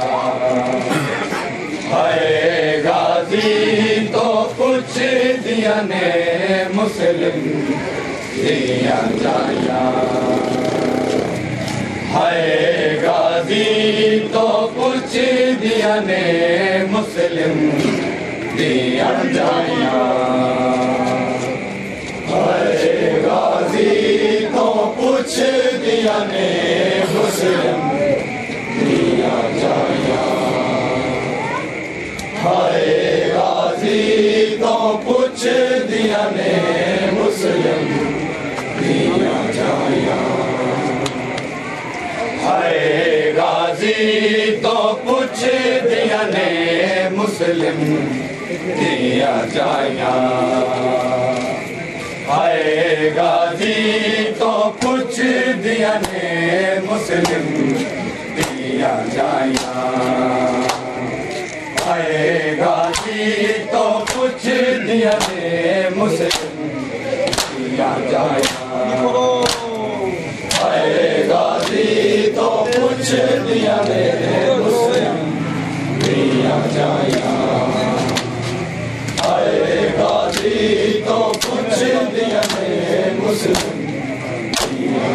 गाजी तो पूछ दिया ने मुस्लिम दिया जाया गाजी तो पूछ दिया ने मुस्लिम दिया जाया गाजी तो पूछ दिया ने मुस्लिम दिया जाया गाजी तो पूछ दिया ने मुस्लिम दिया जाया गाजी तो पूछ दिया ने मुस्लिम दिया जाया गाजी तो पूछ दिया ने मुस्लिम दिया जाया गाजी तो पूछ दिया ने मुस्लिम दिया जाया गाजी तो पूछ दिया ने मुस्लिम दिया जाया गाजी तो पूछ दिया ने मुस्लिम दिया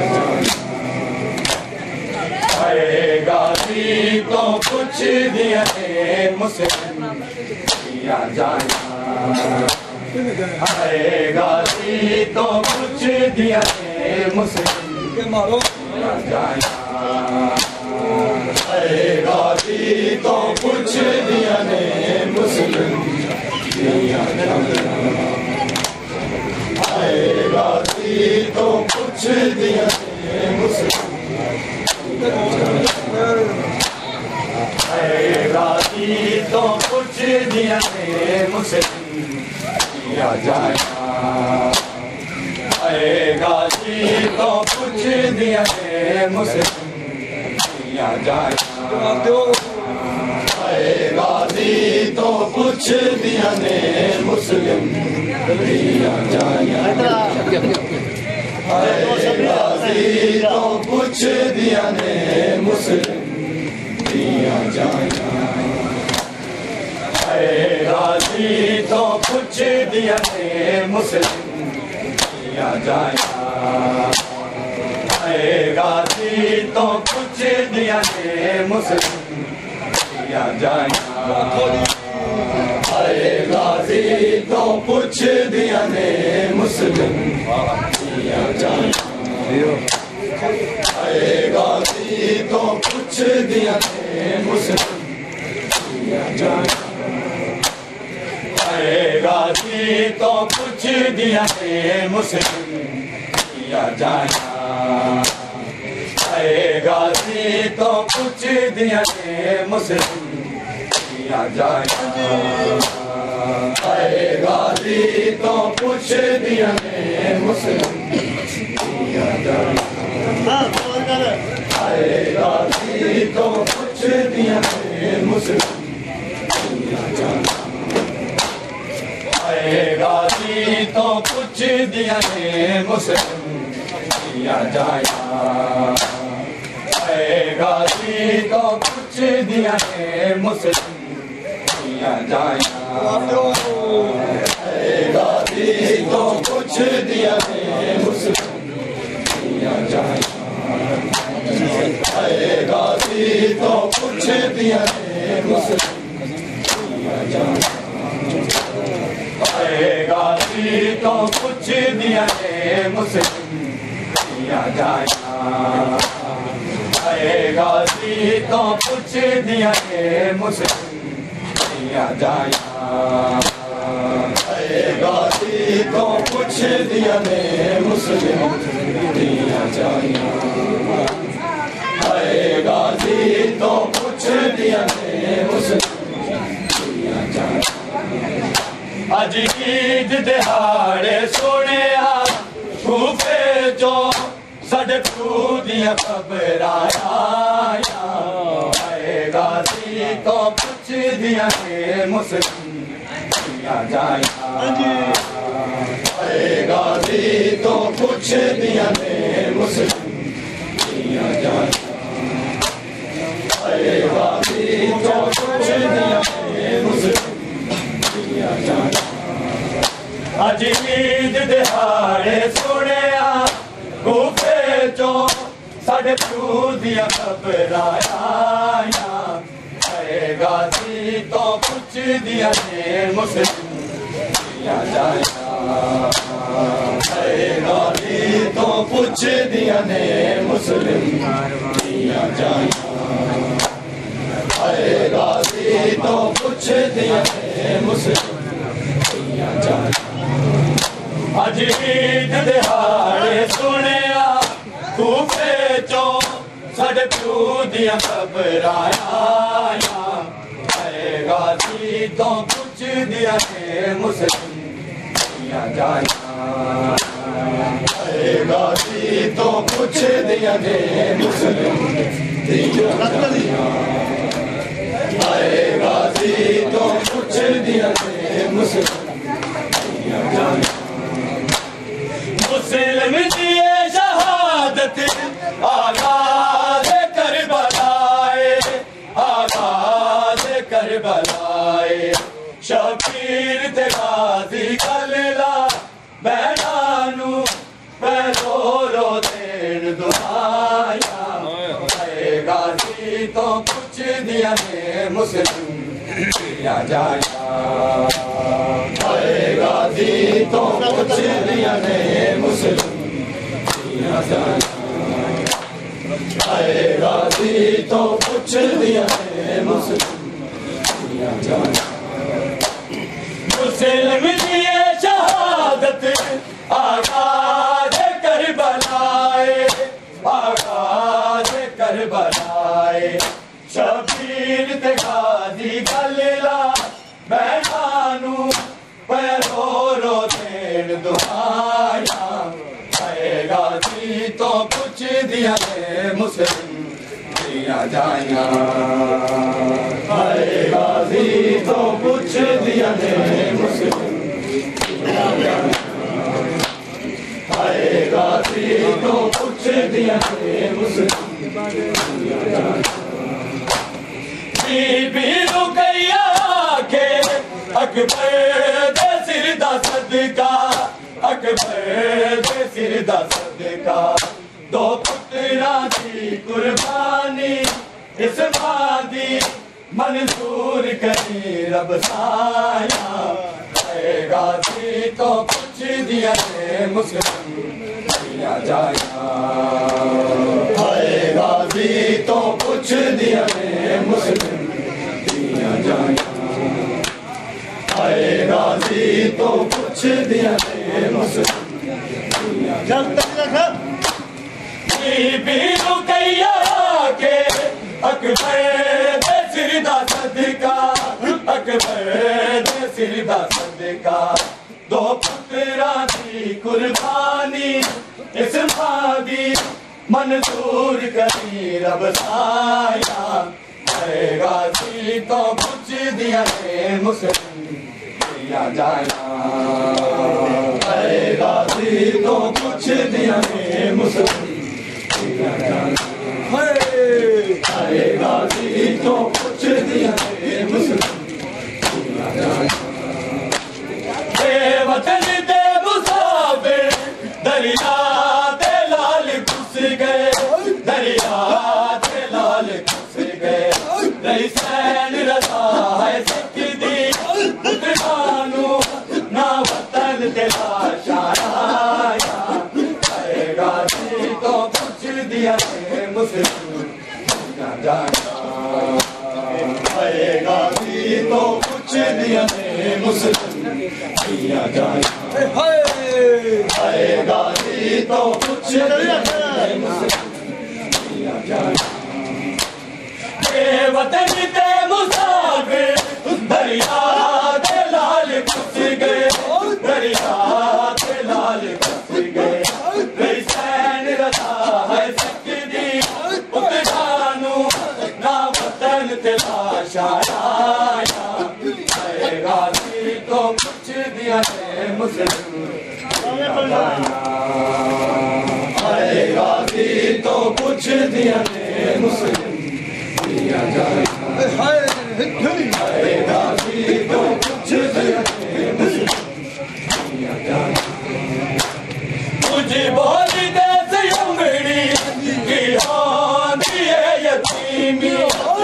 जाया गाजी तो पूछ दिया ने मुस्लिम दिया जाया गाजी तो पूछ दिया ने मुस्लिम मारो गाजी तो पूछ दिया ने मुस्लिम दिया जाया गाजी तो पूछ दिया ने मुस्लिम गाजी तो पूछ दिया ने मुस्लिम दिया जाया गाजी तो पूछ दिया ने मुस्लिम दिया जाया गाजी तो पूछ दिया ने मुस्लिम दिया जाया गाजी तो पूछ दिया ने मुस्लिम दिया जाया गाजी तो पूछ दिया ने मुस्लिम दिया जाया गाजी तो पूछ दिया ने मुस्लिम दिया जाया गाजी तो पूछ दिया ने मुस्लिम दिया जाया गाजी तो पूछ दिया ने मुस्लिम दिया जाया गाजी तो पूछ दिया ने मुस्लिम दिया जाया गाजी तो पूछ दिया ने मुस्लिम दिया जाया गाजी तो पूछ दिया ने मुस्लिम दिया जाया गाजी तो पूछ दिया ने मुस्लिम दिया जाया गाजी तो पूछ दिया ने मुस्लिम दिया जाया गाजी तो पूछ दिया ने मुस्लिम दिया जाया गाजी तो पूछ दिया ने मुस्लिम दिया जाया गाजी तो पूछ दिया ने मुस्लिम दिया जाया गाजी तो पूछ दिया ने मुस्लिम दिया जाया गाजी तो पूछ दिया ने मुस्लिम दिया जाया गाजी तो पुछ दिया ने मुस्लिम दिया जाया हाय गाजी तो पुछ दिया ने मुस्लिम दिया जाया अज ईद दिहाड़े सोने खूफे जो साडे प्यू दिया खबर आया गाजी तो पुछ दिया ने मुस्लिम दिया जाया गाजी तो पुछ दिया ने मुस्लिम दिया जाया गाजी तो पुछ दिया ने मुस्लिम दिया जाया अज ईद दिहाड़े सोने खूफे चो साडे प्यू दिया खबर आया गाजी तो पुछ दिया ने मुस्लिम दिया जाया गाजी तो पुछ दिया ने मुस्लिम दिया जाया गाजी तो पुछ दिया ने मुस्लिम दिया जाया अज ईद दिहाड़े सुने खूफे चो साडे प्यू दिया खबर आया गाजी तो पुछ दिया ने मुस्लिम दिया जाया गाजी तो पुछ दिया ने मुस्लिम दिया जाया गाजी तो पुछ दिया ने मुस्लिम दिया जाया मुस्लिम दिए शहादत आगाज करबलाए शबीर ते गाजी गलला बैनानू पैरो रो देन दुआया गाजी तो पुछ दिया ने मुस्लिम दिया जाया गाजी तो पुछ दिया ने मुस्लिम दिया जाया गाजी तो पुछ दिया ने मुस्लिम दिया जाया मुस्लिम दिए शहादत आगाज करबलाए शबीर ते गाजी गलला बैनानू पैरो रो देन दुआया गाजी तो पुछ दिया ने मुस्लिम दिया जाया गाजी तो पुछ दिया ने मुस्लिम दिया जाया गाजी तो पुछ दिया ने मुस्लिम दिया जाया बीबी रुकैया के अकबर दे सिर दा सदका अकबर दे सिर दा सदका दो पुत्रा दी कुर्बानी इस मादी मंजूर करी रब साया गाजी तो पुछ दिया ने मुस्लिम दिया जाया गाजी तो पुछ दिया ने मुस्लिम दिया जाया गाजी तो पुछ दिया ने मुस्लिम दिया जाया बीबी रुकैया के अकबर दे सिर दा सदका अकबर दे सिर दा सदका दो पुत्रा दी कुर्बानी इस मादी मंजूर करी रब साया गाजी तो पुछ दिया ने मुस्लिम दिया जाया गाजी तो पुछ दिया ने मुस्लिम दिया जाया गाजी तो पुछ दिया ने मुस्लिम दिया जाया वतन दे मुसाफिर दरिया ते लाल घुस गए दरिया ते लाल घुस गए रही सैन रजा है सिख दी पुत्रानू ना वतन ते लाशाया गाजी तो पुछ दिया ने मुस्लिम दिया जाया गाजी तो पुछ दिया ने मुस्लिम दिया जाया हाय गाजी तो कुछ वतन के मुसाफिर दरिया के लाल कुछ गए दरिया के लाल कुछ गए सैन रजा है सकदी उतरानू ना वतन तिलाशाया गाजी तो कुछ दिया मुस्लिम गाजी तो कुछ दिया मुस्लिम गाजी तो कुछ दिया मुझे बोली दे उंगली की होती है यतीमी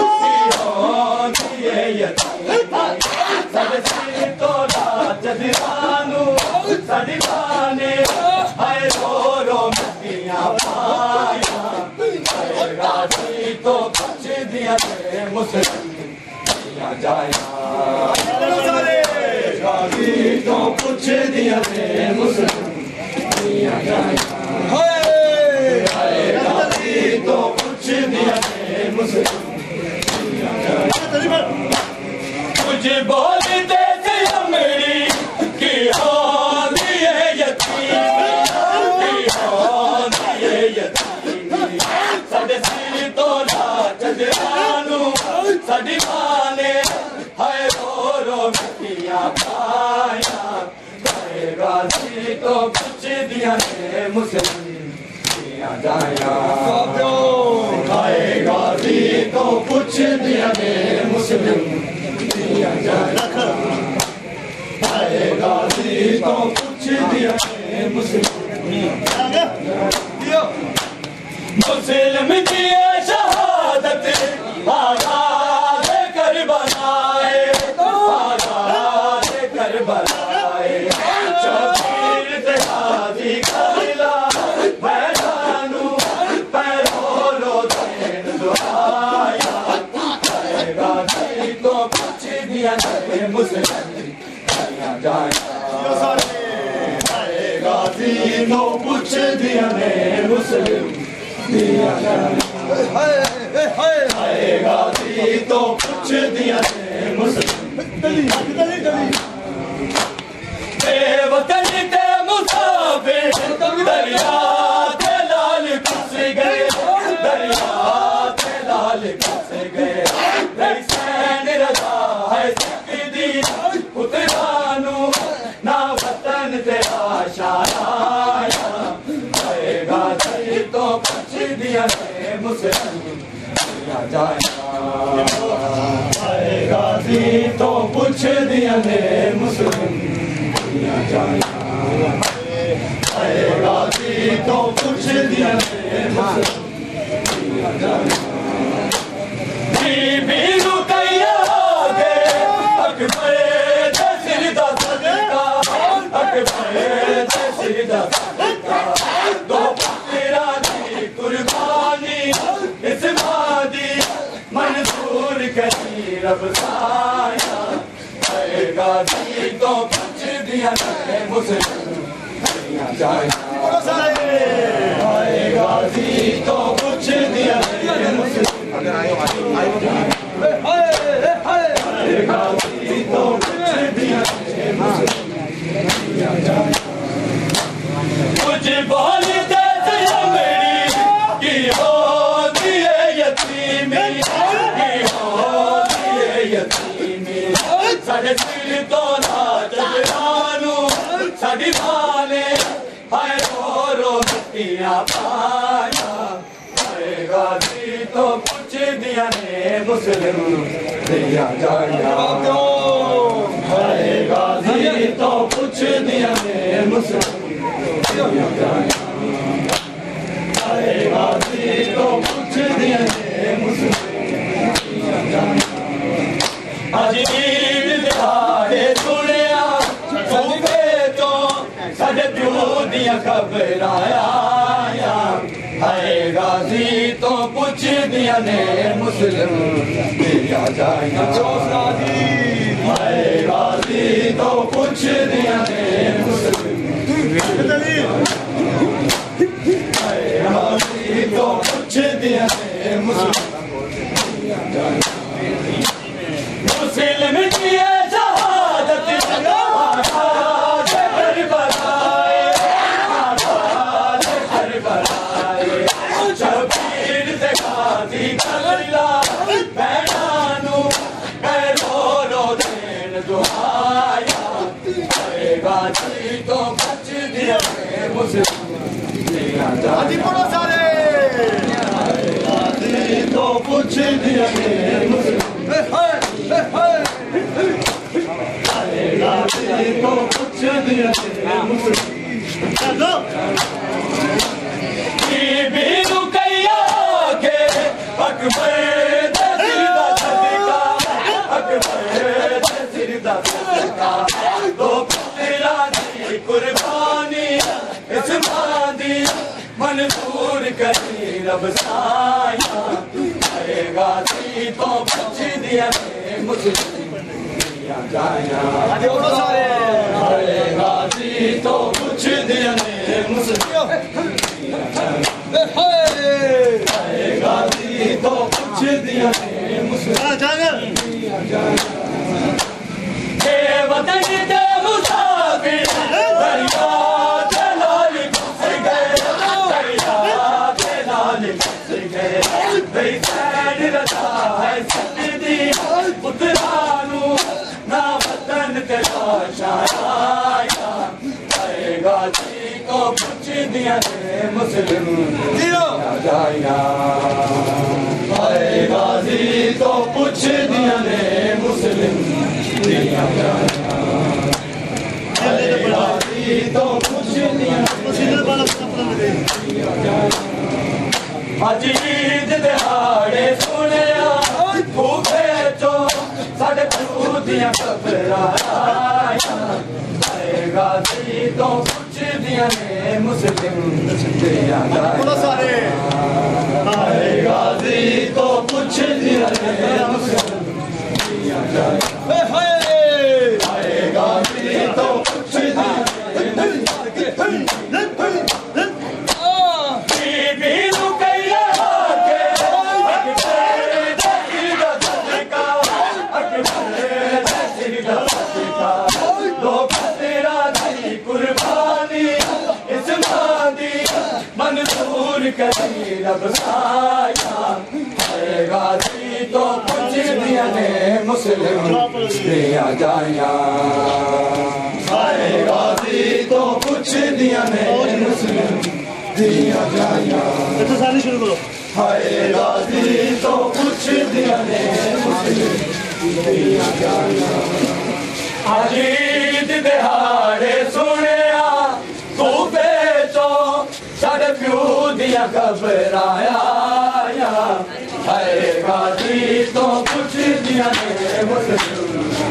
सदसी तो जदरानू सदीवाने हाय रो मिट्टियां पाया गाजी तो कुछ दिया मुस्लिम जाया गाजी तो कुछ दिया मुस्लिम गाजी तो कुछ दिया मुस्लिम मुझे बोली दे अमरी की होती है यतीमी सदसी तो जदरानू सदीवाने हाय रो मिट्टियां पाया गाजी तो कुछ दिया मुस्लिम जाया हाय गाजी तो कुछ दिया मुस्लिम हाय गाजी तो कुछ दिया मुस्लिम मुस्लिम की शहादत आजाद कर बनाए शबीर गाजी कबीला मैदानू पैरो देन दुआया गाजी तो कुछ दिया मुस्लिम गाजी तो कुछ दिया मुस्लिम गाजी तो कुछ दिया मुस्लिम वतन के मुसाफिर दरिया के लाल कुछ गए दरिया के लाल कुछ गए सैन रजा है सकदी उतरानू ना वतन तेरा शाया गाजी तो कुछ दिया मुस्लिम गाजी तो कुछ दिया मुस्लिम गाजी तो कुछ दिया बीबी रुकैया गे अकबर सिर दा सदका अकबर सिर दा सदका दो पुत्रा दी कुर्बानी इस वादी मंजूर करी रब साया गाजी तो कुछ दिया मुस्लिम गाजी तो कुछ दिया मुस्लिम गाजी तो कुछ दिया मुझे बोली दे अमरी की होती है यतीमी सदसी तो जदरानू सदीवाने हाय रो मिट्टियां पाया गाजी तो कुछ दिया मुस्लिम दिया जाया गाजी तो कुछ दिया मुस्लिम गाजी तो कुछ दिया मुस्लिम अजीब दिहाड़े सुनिया सूबे तो सद प्यो दिया खबर आया हाय गाजी तो कुछ दिया मुस्लिम दिया जाएगा हाय गाजी तो कुछ दिया मुस्लिम तो कुछ दिया मुस्लिम की शहादत शबीर से गाजी करला बैनानू रो रो देन दुआया गाजी तो कुछ दिया मुस्लिम गाजी पढ़ो सारे गाजी तो कुछ दिया मुस्लिम गाजी तो कुछ दिया मुस्लिम बीबी कैया के अकबर दसिदा सदका अकबर दसिदा सदका दो तेरा दी कुर्बानी इस मादी मंजूर करी रब साया आएगा ती तो कुछ दिया मुस्लिम जाया आएगा ती तो कुछ दिया मुस्लिम गाजी तो कुछ दिया के वतन के मुसाफिर दरिया के लाल घुस गए दरिया के लाल घुस गए बेसैन रजा है सदी पुत्रानू ना वतन तेरा शाया गाजी को कुछ दिया मुस्लिम जाया गाजी तो कुछ दिया मुस्लिम गाजी तो कुछ दिया अज ईद दिहाड़े सुने भूखे चो साढ़े दिया घबराया गाजी तो कुछ दिया मुस्लिम गाजी तो कुछ दिया मुस्लिम गाजी तो कुछ दिया मंजूर करी रब साया गाजी तो कुछ दिया मुस्लिम दिया जाया गाजी तो कुछ दिया मुस्लिम दिया जाया हाय गाजी तो कुछ दिया मुस्लिम दिया जाया आज ईद दिहाड़े सुने साढ़े प्यू दिया घबराया गाजी तो कुछ दिया मुस्लिम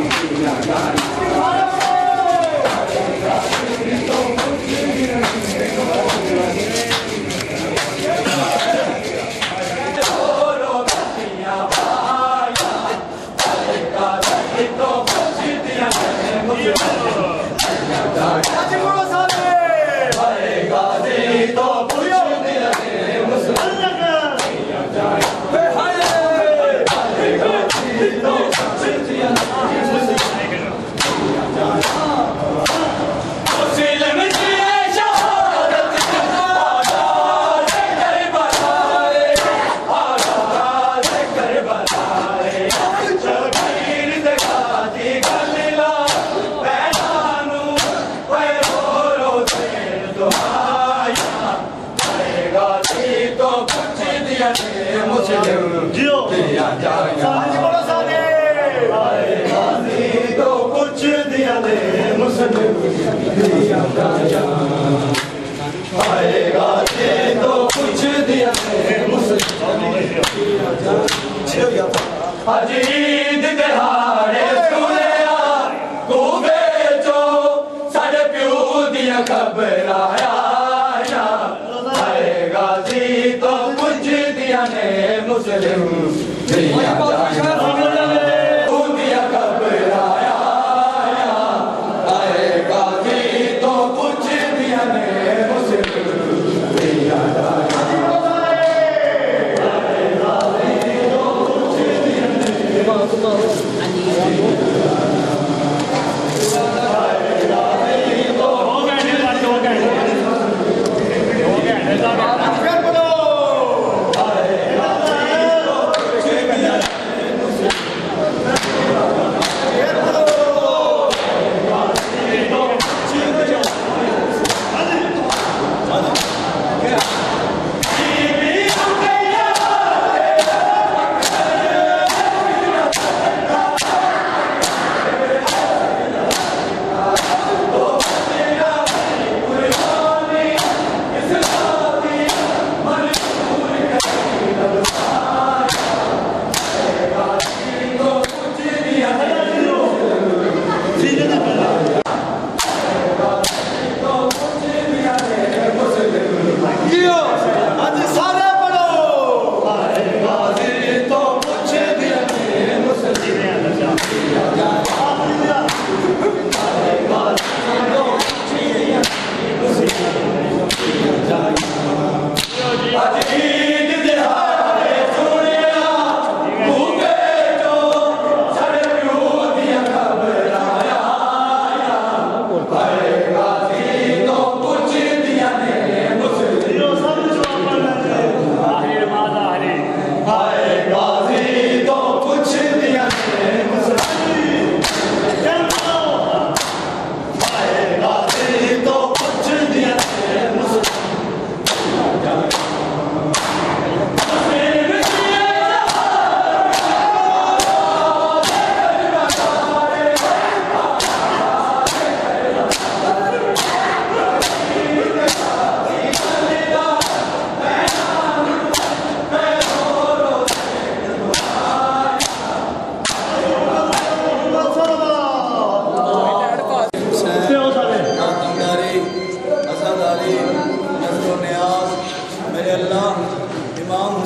अजीद दिहाड़े सुनिया तू बेचो साढ़े प्यू दिया घबराया गाजी तो कुछ दिया ने मुस्लिम दिया घबराया गाजी तो कुछ दिया ने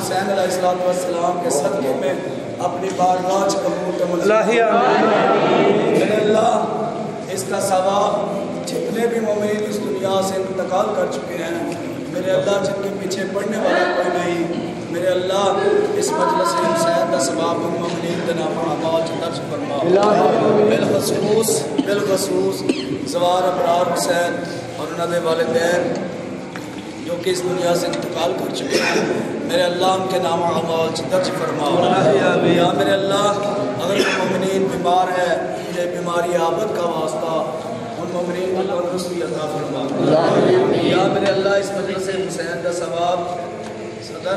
हुसैन अलैहिस्सलाम के सदक़े में अपनी बारगाह कबूल मेरे अल्लाह इसका सवाब जितने भी मोमिन इस दुनिया से इंतकाल कर चुके हैं मेरे अल्लाह जिनके पीछे पढ़ने वाला कोई नहीं मेरे अल्लाह इस मजलिस हुसैन का सवाब उन मोमिनीन के नाम आवाज़ दर्ज फरमा बिलखसूस ज़वार अबरार हुसैन और उनके वालिदैन जो कि इस दुनिया से इंतकाल कर चुके हैं मेरे अल्लाह उनके नाम आवाज़ दर्ज फरमा या मेरे अल्लाह अगर कोई मोमिनीन बीमार है ये बीमारी आबद का वास्ता उन मोमिनीन को तंदुरुस्ती अता फरमा या मेरे अल्लाह इस मजलिस हुसैन का सवाब सदर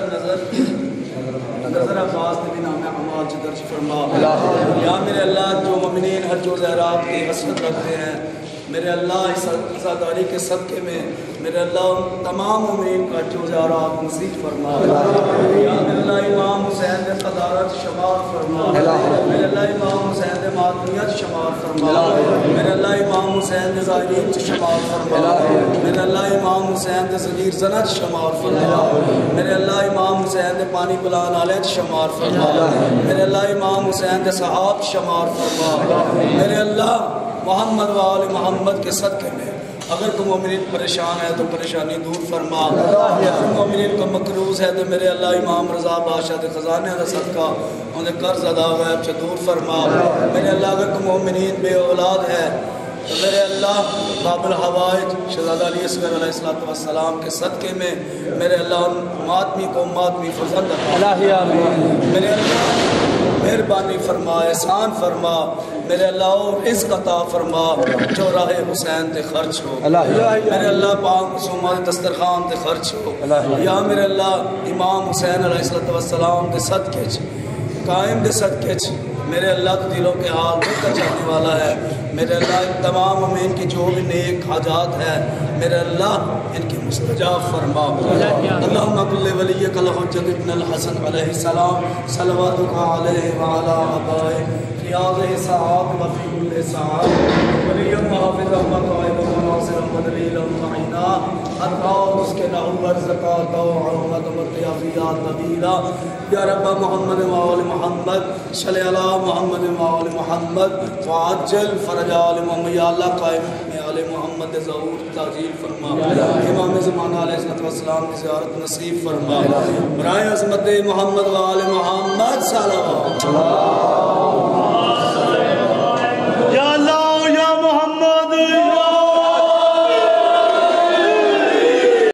नज़र अब्बास नबी नाम आवाज़ दर्ज फरमा या मेरे अल्लाह जो मोमिनीन हज व ज़ियारत की हसरत रखते हैं मेरे अल्लाह इस अज़ादारी के सदक़े में मेरे अल्लाह तमाम मोमिनीन का हज व ज़ियारत नसीब फरमा या मेरे अल्लाह इमाम हुसैन ने क़दारत शमार फरमा मेरे अल्लाह इमाम हुसैन ने मातमियत शमार फरमा मेरे अल्लाह इमाम हुसैन ने ज़ाहिरीन शमार फरमा मेरे अल्लाह इमाम हुसैन ने ज़गीर ज़नत शमार फरमा मेरे अल्लाह इमाम हुसैन ने पानी पिलाने वाले शमार फरमा मेरे अल्लाह इमाम हुसैन ने सहाब शमार फरमा मेरे अल्लाह मोहम्मद वाले मोहम्मद के सदक़े में अगर कोई मोमिन परेशान है तो परेशानी दूर फरमा अगर मोमिन को मकरूज़ है तो मेरे अल्लाह इमाम रज़ा बादशाह के ख़जाने का सदका उन्हें कर्ज अदा हुआ है दूर फरमा मेरे अल्लाह अगर कोई मोमिन बे औलाद है तो मेरे अल्लाह बाबुल हवाइज शहज़ादा अली असग़र अलैहिस्सलाम के सदक़े में मेरे अल्लाह मातमी को मातमी फज़ल मेरे अल्लाह मेहरबानी फरमा एहसान फरमा मेरे अल्लाह रिज़्क़ अता फरमा जो राह हुसैन ते खर्च हो मेरे अल्लाह पाक सुमा दस्तरखान ते खर्च हो या मेरे अल्लाह इमाम हुसैन अलैहिस्सलाम के सदक़े कायम के सदक़े मेरे अल्लाह तो दिलों के हाल बेहतर चाहने वाला है मेरे अल्लाह इन तमाम मोमिन की जो भी नेक हाजात है मेरे अल्लाह इनकी मुस्तजाब फरमा अल्लाहुम्मा कुल्ले वलिय्यकल हुज्जत इब्नुल हसन अलैहिस्सलाम सल्लल्लाहु अलैहि व अला आबाए रियाज़ सआद व फी कुल्ले सआद वलिय्युम मुहफ़िज़ व क़ाइद व नासिर व दलील व मुईना अता उसके रहू व ज़कात व अहमद व तियाफियात नबीला या रब मोहम्मद व आल मोहम्मद सल्लि अला मोहम्मद व आल मोहम्मद फ़अज्जिल फ़रजा आल मोहम्मद या अल्लाह कायम में आल मोहम्मद ज़हूर ताजील फरमा इमाम ज़माना अलैहिस्सलाम की ज़ियारत नसीब फरमा बराए अज़मत मोहम्मद व आल मोहम्मद सल्लल्लाहु